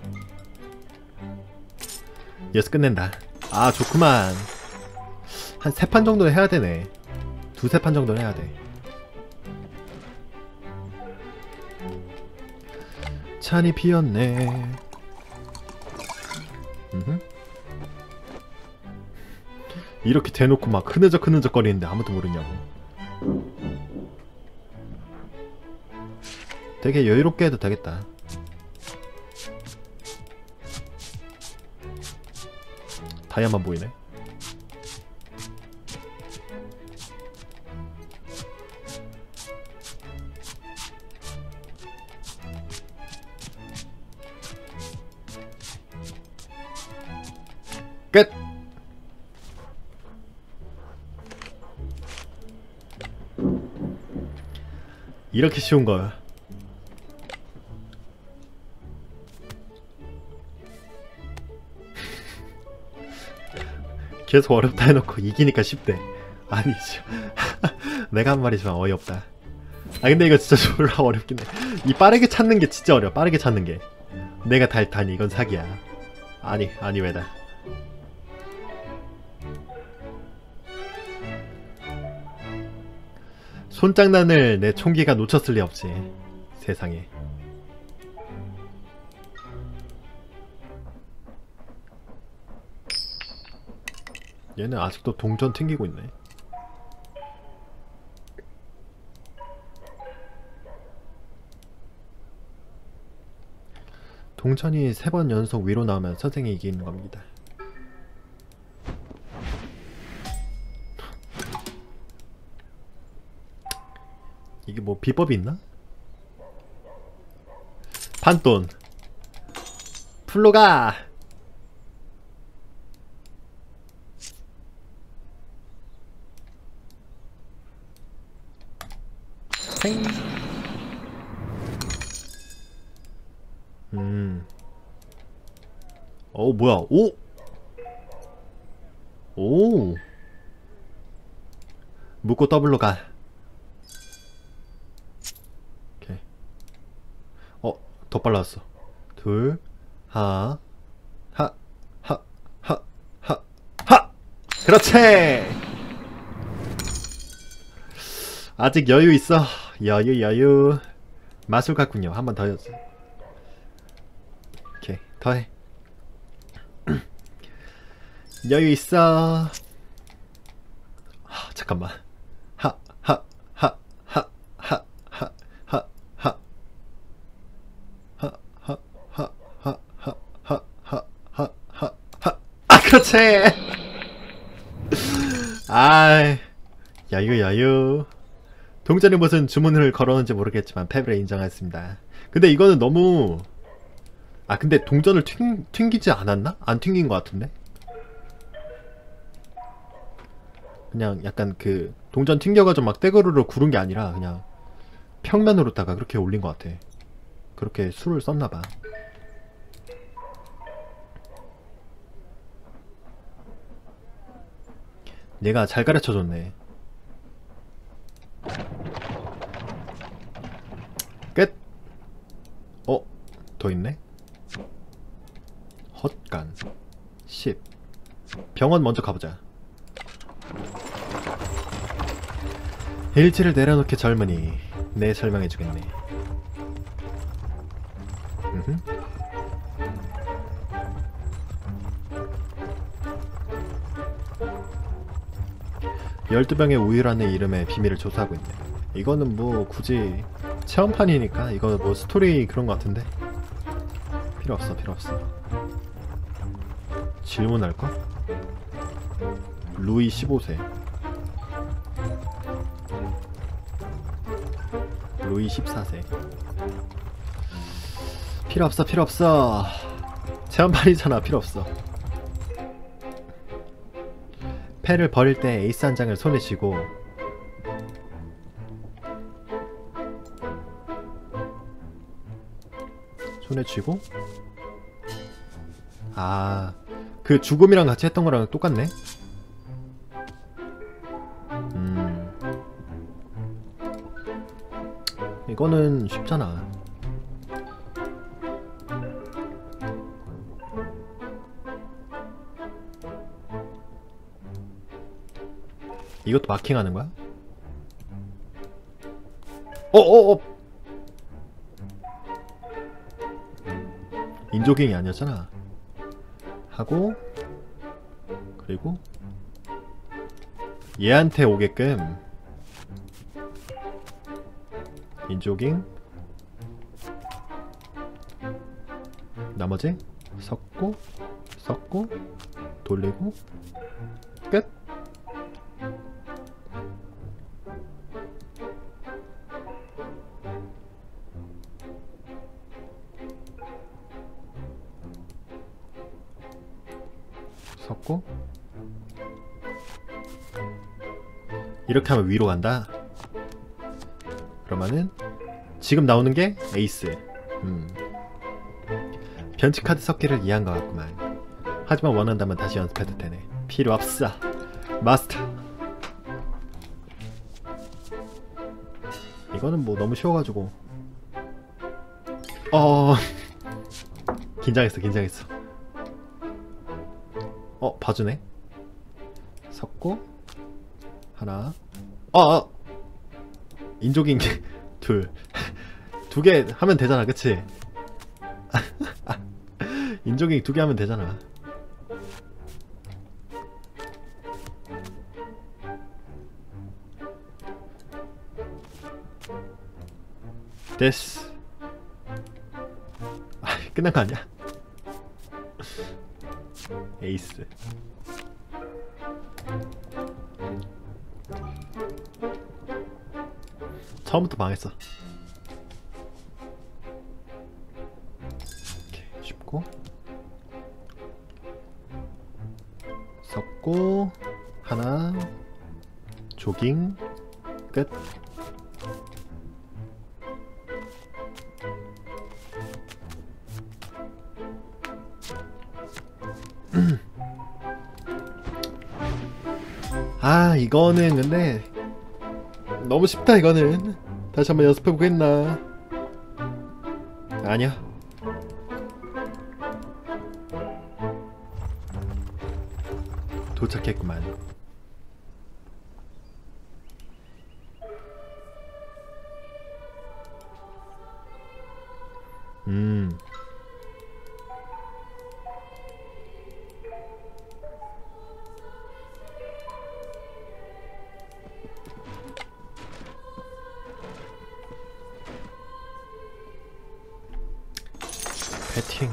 여기서 끝낸다. 아 좋구만. 한 세 판 정도는 해야 되네. 두세 판 정도는 해야 돼. 찬이 피었네. 음흠. 이렇게 대놓고 막 흐느적 흐느적 거리는데 아무도 모르냐고. 되게 여유롭게 해도 되겠다. 다이아만 보이네. 끝! 이렇게 쉬운 거야. 계속 어렵다 해놓고 이기니까 쉽대. 아니죠. 내가 한 말이지만 어이없다. 아 근데 이거 진짜 졸라 어렵긴 해. 이 빠르게 찾는 게 진짜 어려워. 빠르게 찾는 게. 내가 달다니 이건 사기야. 아니 아니 왜다. 손장난을 내 총기가 놓쳤을 리 없지. 세상에. 얘는 아직도 동전 튕기고 있네. 동전이 세 번 연속 위로 나오면 선생이 이기는 겁니다. 이게 뭐 비법이 있나? 판돈 풀로가. 팽. 음. 어 뭐야? 오. 오. 묶고 더블로 가. 오케이. 어, 더 빨랐어. 둘, 하, 하, 하, 하, 하, 하. 그렇지. 아직 여유 있어. 여유 여유. 마술 같군요. 한 번 더 였어. 오케이 더해. 여유 있어. 하, 잠깐만. 하 하 하 하 하 하 하 하 하 하 하 하 하 하 하 하 하. 아 그렇지. 아이 여유 여유. 동전이 무슨 주문을 걸었는지 모르겠지만 패배를 인정했습니다. 근데 이거는 너무... 아 근데 동전을 튕, 튕기지 않았나? 안 튕긴 것 같은데? 그냥 약간 그 동전 튕겨가지고 막 떼거루로 구른 게 아니라 그냥 평면으로다가 그렇게 올린 것 같아. 그렇게 수를 썼나봐. 얘가 잘 가르쳐줬네. 끝! 어? 더 있네? 헛간 십. 병원 먼저 가보자. 일지를 내려놓게 젊은이. 내 설명해주겠네. 음흠. 열두 병의 우유라는 이름의 비밀을 조사하고 있네. 이거는 뭐 굳이 체험판이니까 이거 뭐 스토리 그런 거 같은데 필요 없어 필요 없어. 질문할까? 루이 십오 세 루이 십사 세 필요 없어 필요 없어. 체험판이잖아. 필요 없어. 패를 버릴 때 에이스 한 장을 손에 쥐고 손에 쥐고 아, 그 죽음이랑 같이 했던 거랑 똑같네? 음 이거는 쉽잖아. 이것도 마킹하는 거야? 어어어 인조갱이 아니었잖아. 하고 그리고 얘한테 오게끔 인조깅 나머지 섞고 섞고 돌리고 끝. 섞고 이렇게 하면 위로 간다. 그러면은 지금 나오는 게 에이스. 음. 변치 카드 섞기를 이해한 것 같구만. 하지만 원한다면 다시 연습해도 되네. 필요 없어. 마스터. 이거는 뭐 너무 쉬워가지고. 어. 긴장했어, 긴장했어. 어, 봐주네. 섞고 하나. 어, 어. 인조깅 둘. 두 개 하면 되잖아, 그치? 인조깅 두 개 하면 되잖아. 됐어. 아, 끝난 거 아니야? 에이스. 처음부터 망했어. 이렇게 쉽고 섞고 하나 조깅 끝. 아 이거는 근데 너무 쉽다. 이거는 다시 한번 연습해보겠나. 아니야. 도착했구만. 음 배팅.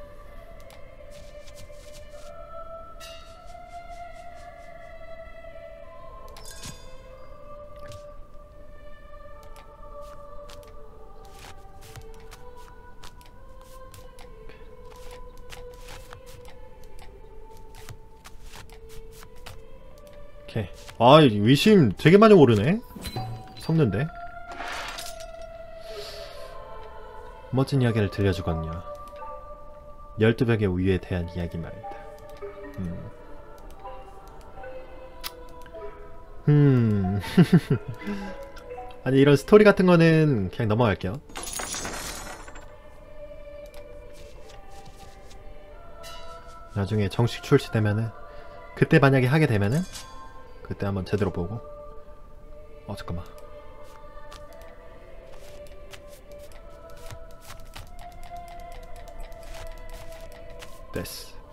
오케이. 아 위심 되게 많이 오르네. 섞는데 멋진 이야기를 들려주거든요. 열두 벽의 우유에 대한 이야기 말이다. 음. 음. 아니 이런 스토리 같은 거는 그냥 넘어갈게요. 나중에 정식 출시되면은 그때 만약에 하게 되면은 그때 한번 제대로 보고. 어 잠깐만. 됐어.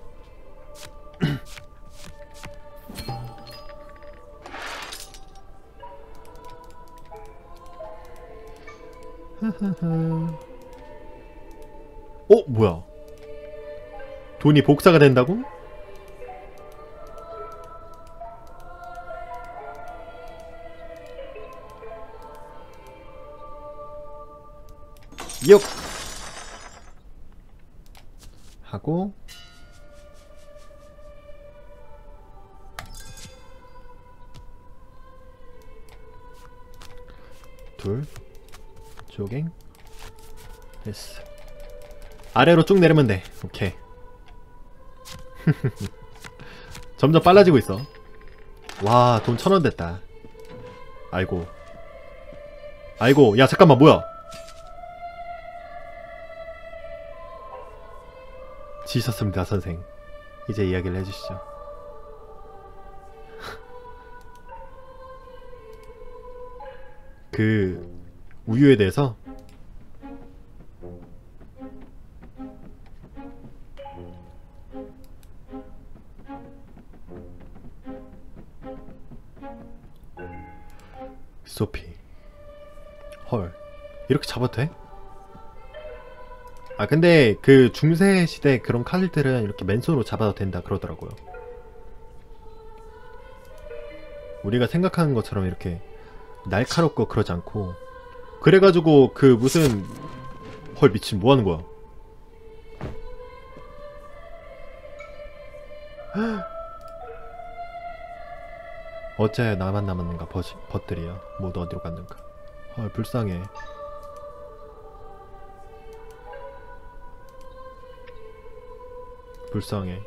어? 뭐야? 돈이 복사가 된다고? 역! 하고 둘 조깅 됐어. 아래로 쭉 내리면 돼. 오케이. 점점 빨라지고 있어. 와, 돈 천 원 됐다. 아이고. 아이고, 야 잠깐만 뭐야? 지셨습니다 선생. 이제 이야기를 해주시죠. 그 우유에 대해서? 소피. 헐, 이렇게 잡아도 돼? 아 근데 그 중세 시대 그런 칼들은 이렇게 맨손으로 잡아도 된다 그러더라고요. 우리가 생각하는 것처럼 이렇게 날카롭고 그러지 않고. 그래가지고 그 무슨, 헐 미친 뭐하는 거야. 어째 나만 남았는가 버시, 벗들이야. 모두 어디로 갔는가. 헐 불쌍해. 불쌍해.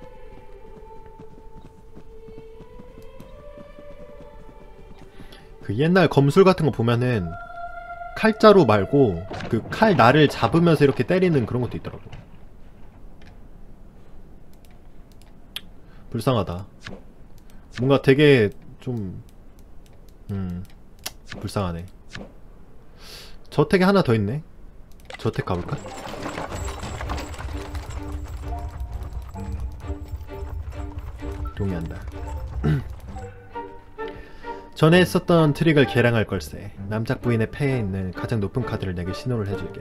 그 옛날 검술 같은 거 보면은 칼자루 말고 그 칼 날을 잡으면서 이렇게 때리는 그런 것도 있더라고. 불쌍하다. 뭔가 되게 좀 음... 불쌍하네. 저택에 하나 더 있네. 저택 가볼까? 동의한다. 전에 했었던 트릭을 개량할 걸세. 남작 부인의 패에 있는 가장 높은 카드를 내게 신호를 해줄게.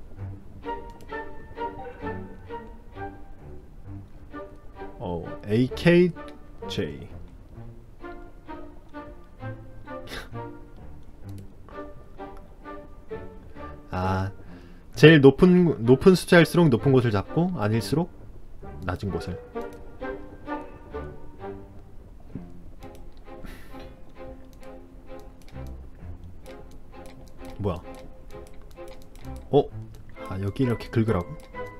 어, 에이케이제이. 아, 제일 높은 높은 숫자일수록 높은 곳을 잡고 아닐수록 낮은 곳을. 뭐야? 어? 아 여기 이렇게 긁으라고?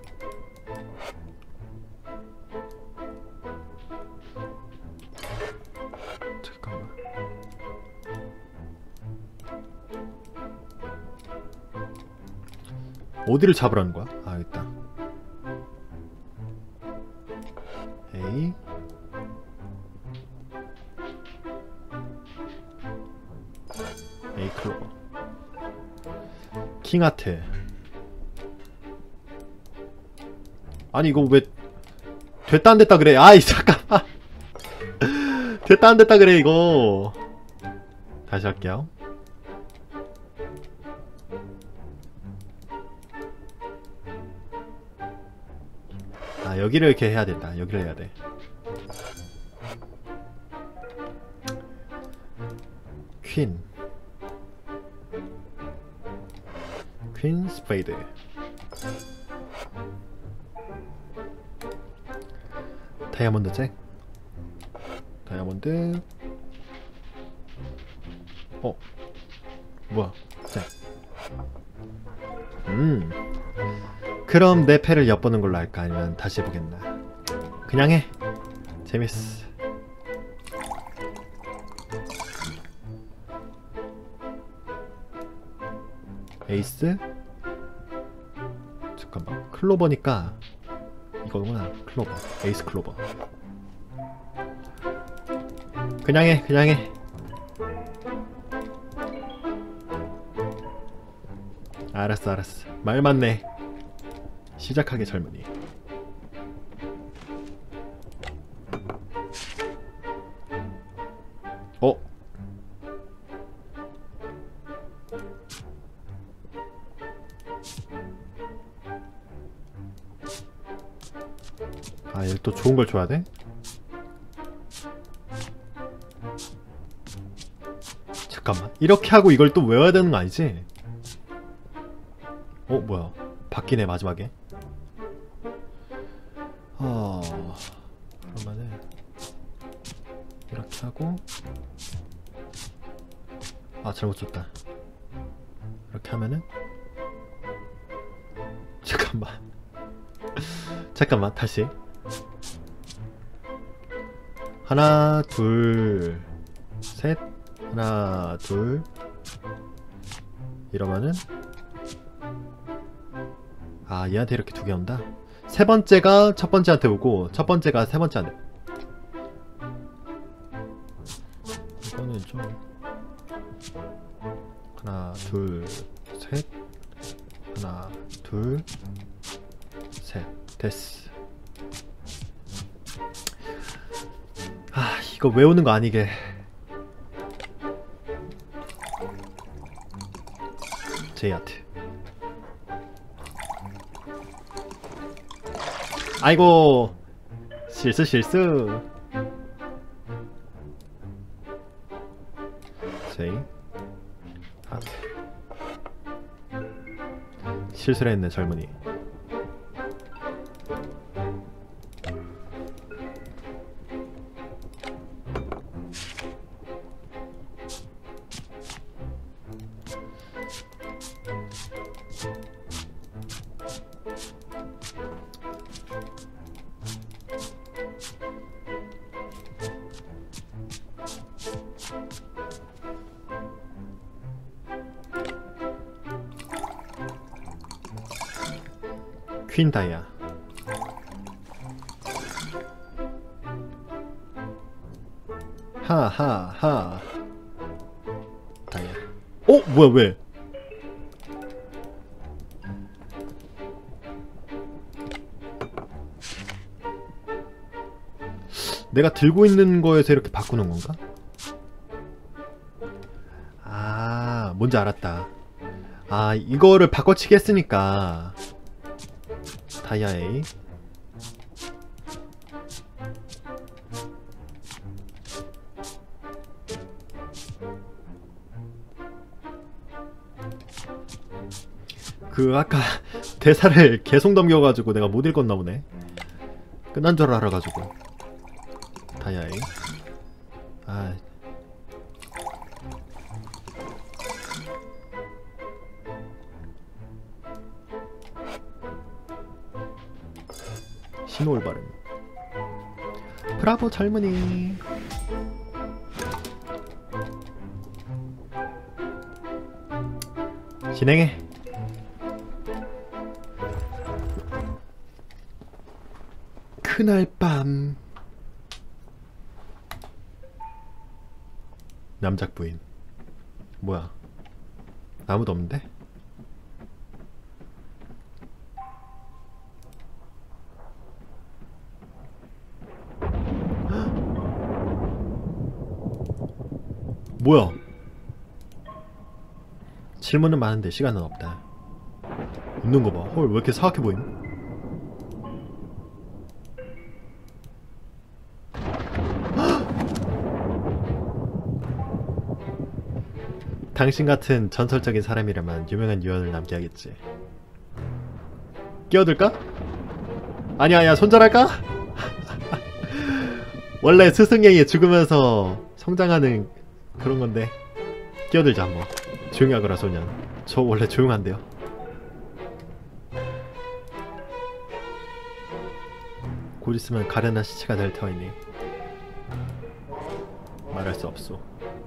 잠깐만. 어디를 잡으라는 거야? 아 있다. 에이. 에이 클로버. 킹하트. 아니 이거 왜 됐다 안 됐다 그래. 아이 잠깐만. 됐다 안 됐다 그래 이거. 다시 할게요. 아 여기를 이렇게 해야 된다. 여기를 해야 돼. 퀸. 퀸 스페이드. 다이아몬드 잭. 다이아몬드. 어 뭐야 잭. 음 그럼 내 패를 엿보는 걸로 할까? 아니면 다시 해보겠나? 그냥 해. 재밌어. 에이스? 잠깐만. 클로버니까 이거구나. 클로버. 에이스 클로버. 그냥 해. 그냥 해. 알았어 알았어. 말 맞네. 시작하게 젊은이. 어? 아, 얘 또 좋은 걸 줘야 돼? 잠깐만. 이렇게 하고 이걸 또 외워야 되는 거 아니지? 어, 뭐야. 바뀌네, 마지막에. 어... 그러면은 이렇게 하고 아, 잘못 줬다. 이렇게 하면은 잠깐만. 잠깐만, 다시. 하나, 둘, 셋. 하나, 둘. 이러면은 아, 얘한테 이렇게 두 개 온다? 세 번째가 첫 번째한테 오고 첫 번째가 세 번째한테. 이거는 좀 하나 둘 셋. 하나 둘 셋. 됐어. 아 이거 외우는 거 아니게. 제이아트. 아이고 실수 실수. 제이 아트. 실수를 했네 젊은이. 퀸 다이아. 하하하 다이아. 어? 뭐야 왜? 내가 들고 있는 거에서 이렇게 바꾸는 건가? 아 뭔지 알았다. 아 이거를 바꿔치기 했으니까 다이아 A. 그 아까 대사를 계속 넘겨가지고 내가 못 읽었나 보네. 끝난 줄 알아가지고. 다이아 A. 아 신호 올바름. 브라보 젊은이. 진행해. 그날 밤 남작 부인. 뭐야 아무도 없는데? 뭐야? 질문은 많은데 시간은 없다. 웃는 거 봐. 헐 왜 이렇게 사악해 보임? 당신 같은 전설적인 사람이라면 유명한 유언을 남게 하겠지. 끼어들까? 아니야 아니야 손절할까? 원래 스승행이 죽으면서 성장하는 그런 건데 끼어들자 한번. 조용히 하거라 소년. 저 원래 조용한데요. 곧 있으면 가련한 시체가 될 터이니 말할 수 없소.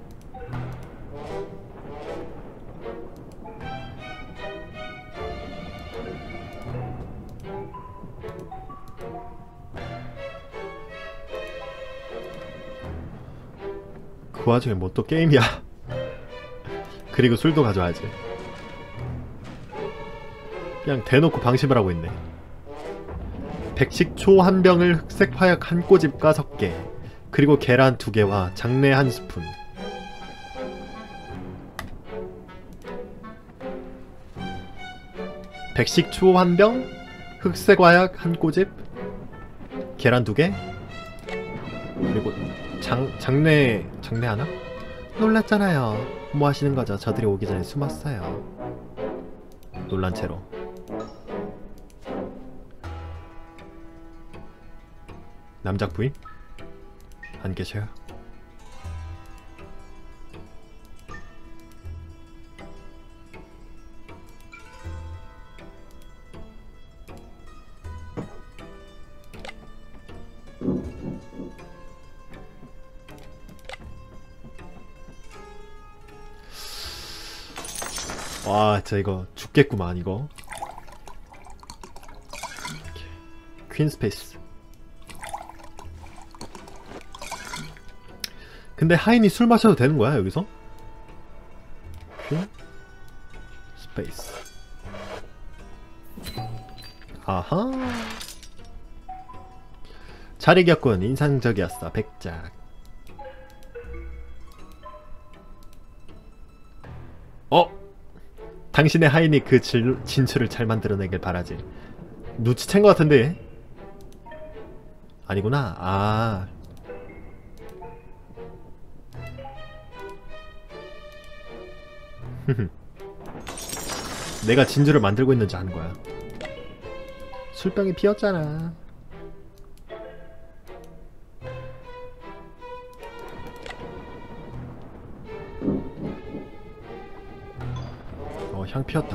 그 와중에 뭐 또 게임이야. 그리고 술도 가져와야지. 그냥 대놓고 방심을 하고 있네. 백식초 한 병을 흑색 화약 한 꼬집과 섞게. 그리고 계란 두 개와 장내 한 스푼. 백식초 한 병, 흑색 화약 한 꼬집, 계란 두 개, 그리고 장, 장내, 장내 하나? 놀랐잖아요. 뭐 하시는 거죠? 저들이 오기 전에 숨었어요. 놀란 채로. 남작 부인? 안 계셔요? 와 진짜 이거 죽겠구만 이거. 퀸 스페이스. 근데 하인이 술 마셔도 되는 거야 여기서? 퀸? 스페이스. 아하. 잘 이겼군. 인상적이었어. 백작. 어? 당신의 하인이 그 질, 진출을 잘 만들어내길 바라지. 눈치챈 것 같은데? 아니구나. 아. 내가 진주를 만들고 있는지 아는 거야. 술병이 피었잖아. 어, 향 피었다.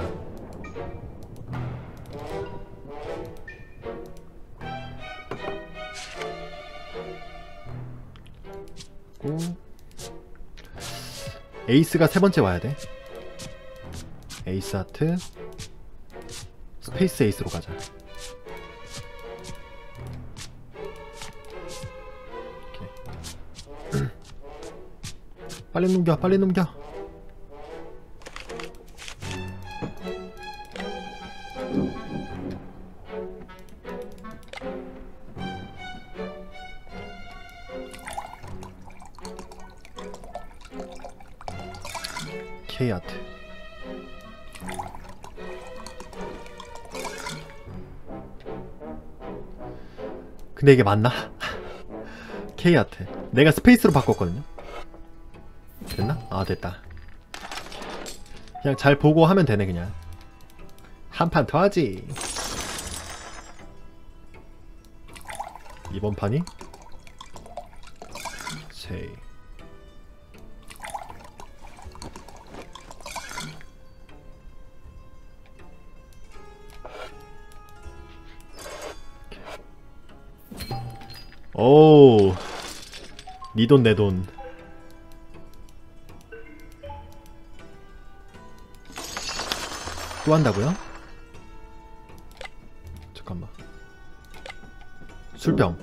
고. 에이스가 세 번째 와야 돼. 에이스 하트. 스페이스 에이스로 가자. 오케이. 빨리 넘겨, 빨리 넘겨. K 아트. 근데 이게 맞나? K 아트. 내가 스페이스로 바꿨거든요. 됐나? 아, 됐다. 그냥 잘 보고 하면 되네. 그냥 한 판 더 하지. 이번 판이 세. 오, 니 돈 내 돈. 또 한다고요? 잠깐만. 술병.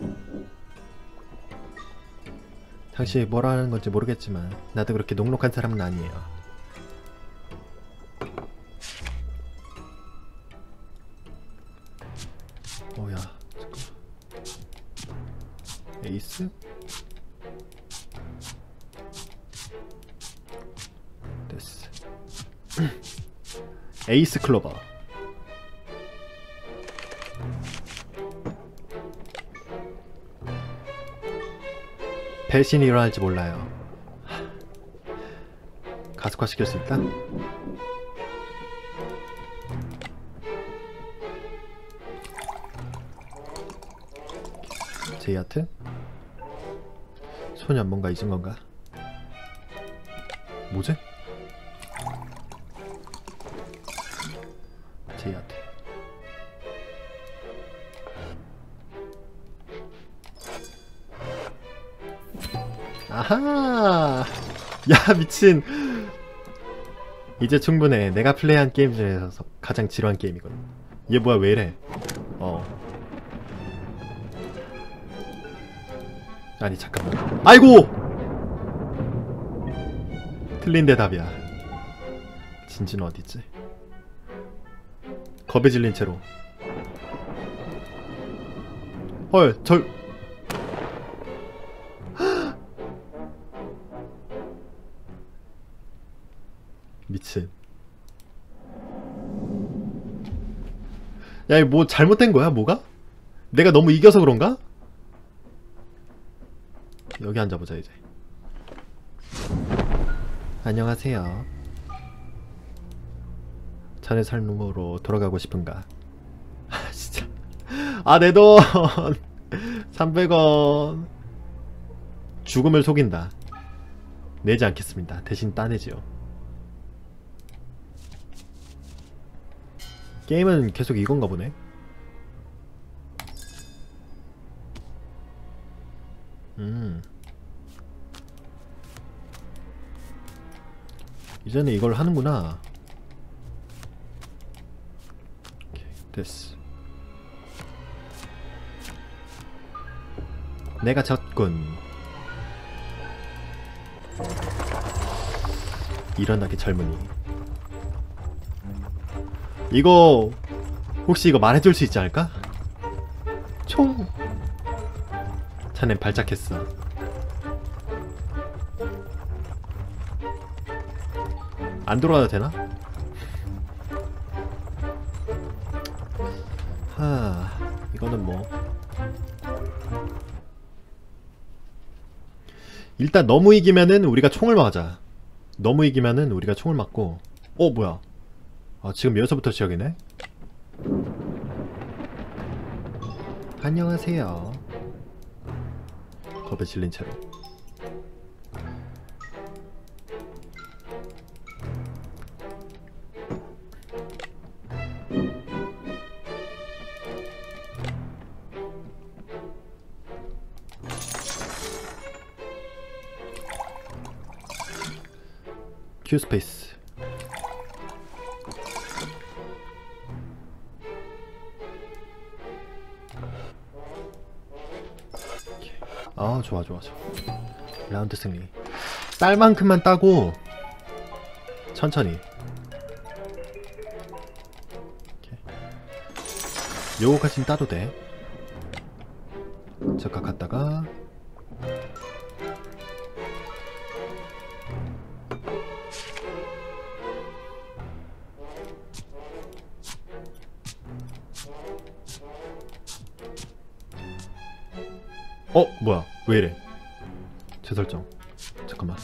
당신이 뭐라 하는 건지 모르겠지만 나도 그렇게 녹록한 사람은 아니에요. 오야, 잠깐만. 에이스? 됐어. 에이스 클로버. 배신이 일어날지 몰라요. 가속화 시킬 수 있다? 제이아트? 소년 뭔가 잊은 건가? 뭐지? 제이아트. 아하! 야, 미친! 이제 충분해. 내가 플레이한 게임 중에서 가장 지루한 게임이거든. 얘 뭐야, 왜 이래? 어. 아니, 잠깐만. 아이고! 틀린 대답이야. 진지는 어딨지? 겁에 질린 채로. 헐, 절. 미친. 야, 이거 뭐 잘못된 거야, 뭐가? 내가 너무 이겨서 그런가? 여기 앉아보자, 이제. 안녕하세요. 자네 삶으로 돌아가고 싶은가? 아, 진짜. 아, 내 돈! 삼백 원. 죽음을 속인다. 내지 않겠습니다. 대신 따내지요. 게임은 계속 이건가 보네. 음. 이제는 이걸 하는구나. 오케이, 됐어. 내가 졌군. 일어나게 젊은이. 이거 혹시 이거 말해줄 수 있지 않을까? 총! 자넨 발작했어. 안 돌아가도 되나? 하... 이거는 뭐 일단 너무 이기면은 우리가 총을 맞아. 너무 이기면은 우리가 총을 맞고. 어 뭐야, 아 지금 여기서부터 시작이네? 안녕하세요. 겁에 질린 채로. 큐 스페이스. 아 좋아 좋아 좋아. 라운드 승리. 쌀만큼만 따고 천천히. 요거까진 따도 돼. 잠깐 갔다가 어? 뭐야 왜이래. 재설정. 잠깐만.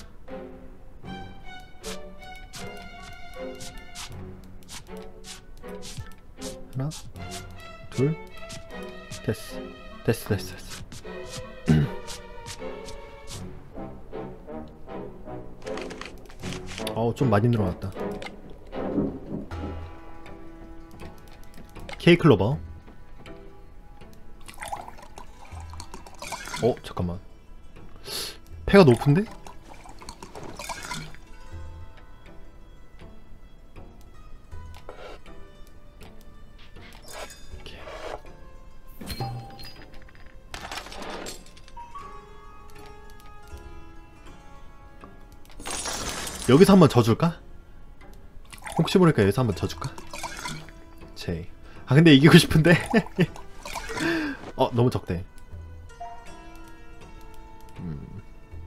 하나 둘 됐어 됐어 됐어 됐어. 어우 좀 많이 늘어났다. 케이클로버. 어 잠깐만, 패가 높은데? 여기서 한번 져줄까? 혹시 모르니까 여기서 한번 져줄까? 제이. 아 근데 이기고 싶은데? 어 너무 적대. 음.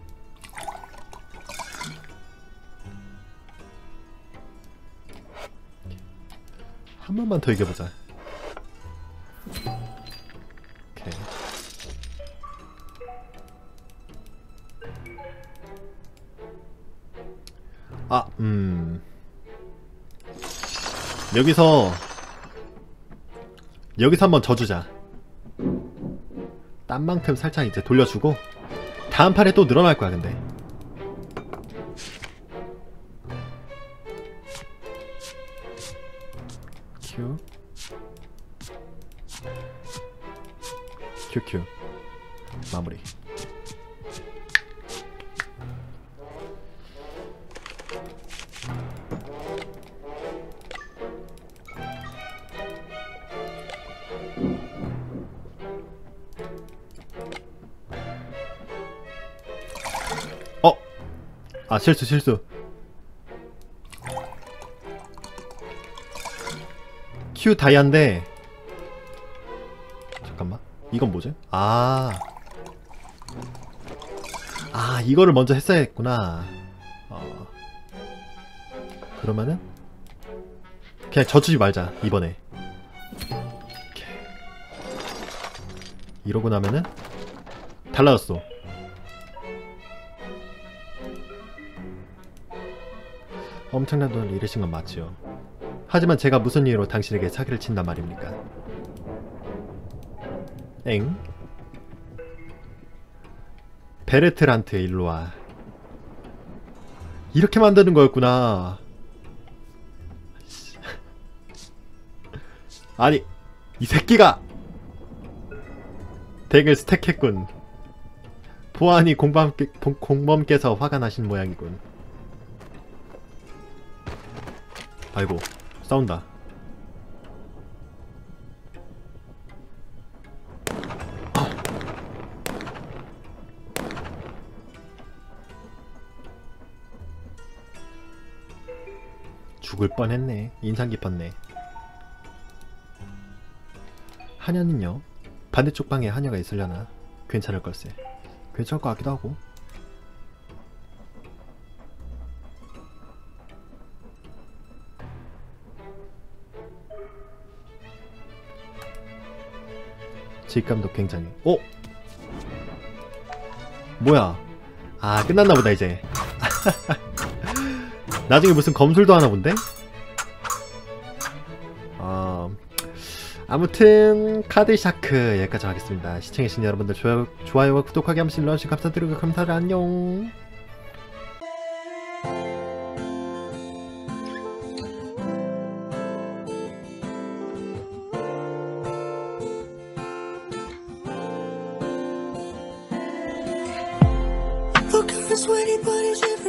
한 번만 더 이겨보자. 오케이. 아, 음. 여기서 여기서 한번 져주자. 딴 만큼 살짝 이제 돌려주고 다음 판에 또 늘어날 거야 근데. 큐 큐큐 마무리. 어! 아 실수 실수. Q 다이아인데 잠깐만 이건 뭐지? 아, 아 이거를 먼저 했어야 했구나. 어. 그러면은 그냥 져주지 말자 이번에. 오케이. 이러고 나면은 달라졌어. 엄청난 돈을 잃으신 건 맞지요. 하지만 제가 무슨 이유로 당신에게 사기를 친단 말입니까? 엥? 베르트란트 일로와. 이렇게 만드는 거였구나. 아니 이 새끼가 덱을 스택했군. 보아하니 공범, 공범께서 화가 나신 모양이군. 아이고 싸운다. 죽을 뻔했네. 인상 깊었네. 하녀는요? 반대쪽 방에 하녀가 있으려나? 괜찮을 걸세. 괜찮을 것 같기도 하고. 직감도 굉장해. 어? 뭐야? 아, 끝났나 보다 이제. 나중에 무슨 검술도 하나 본데? 어... 아무튼 카드샤크 여기까지 하겠습니다. 시청해주신 여러분들 좋아요, 좋아요와 구독하기 한 번씩 눌러주시고 감사드리고 감사를 안녕. Look at the sweaty bodies.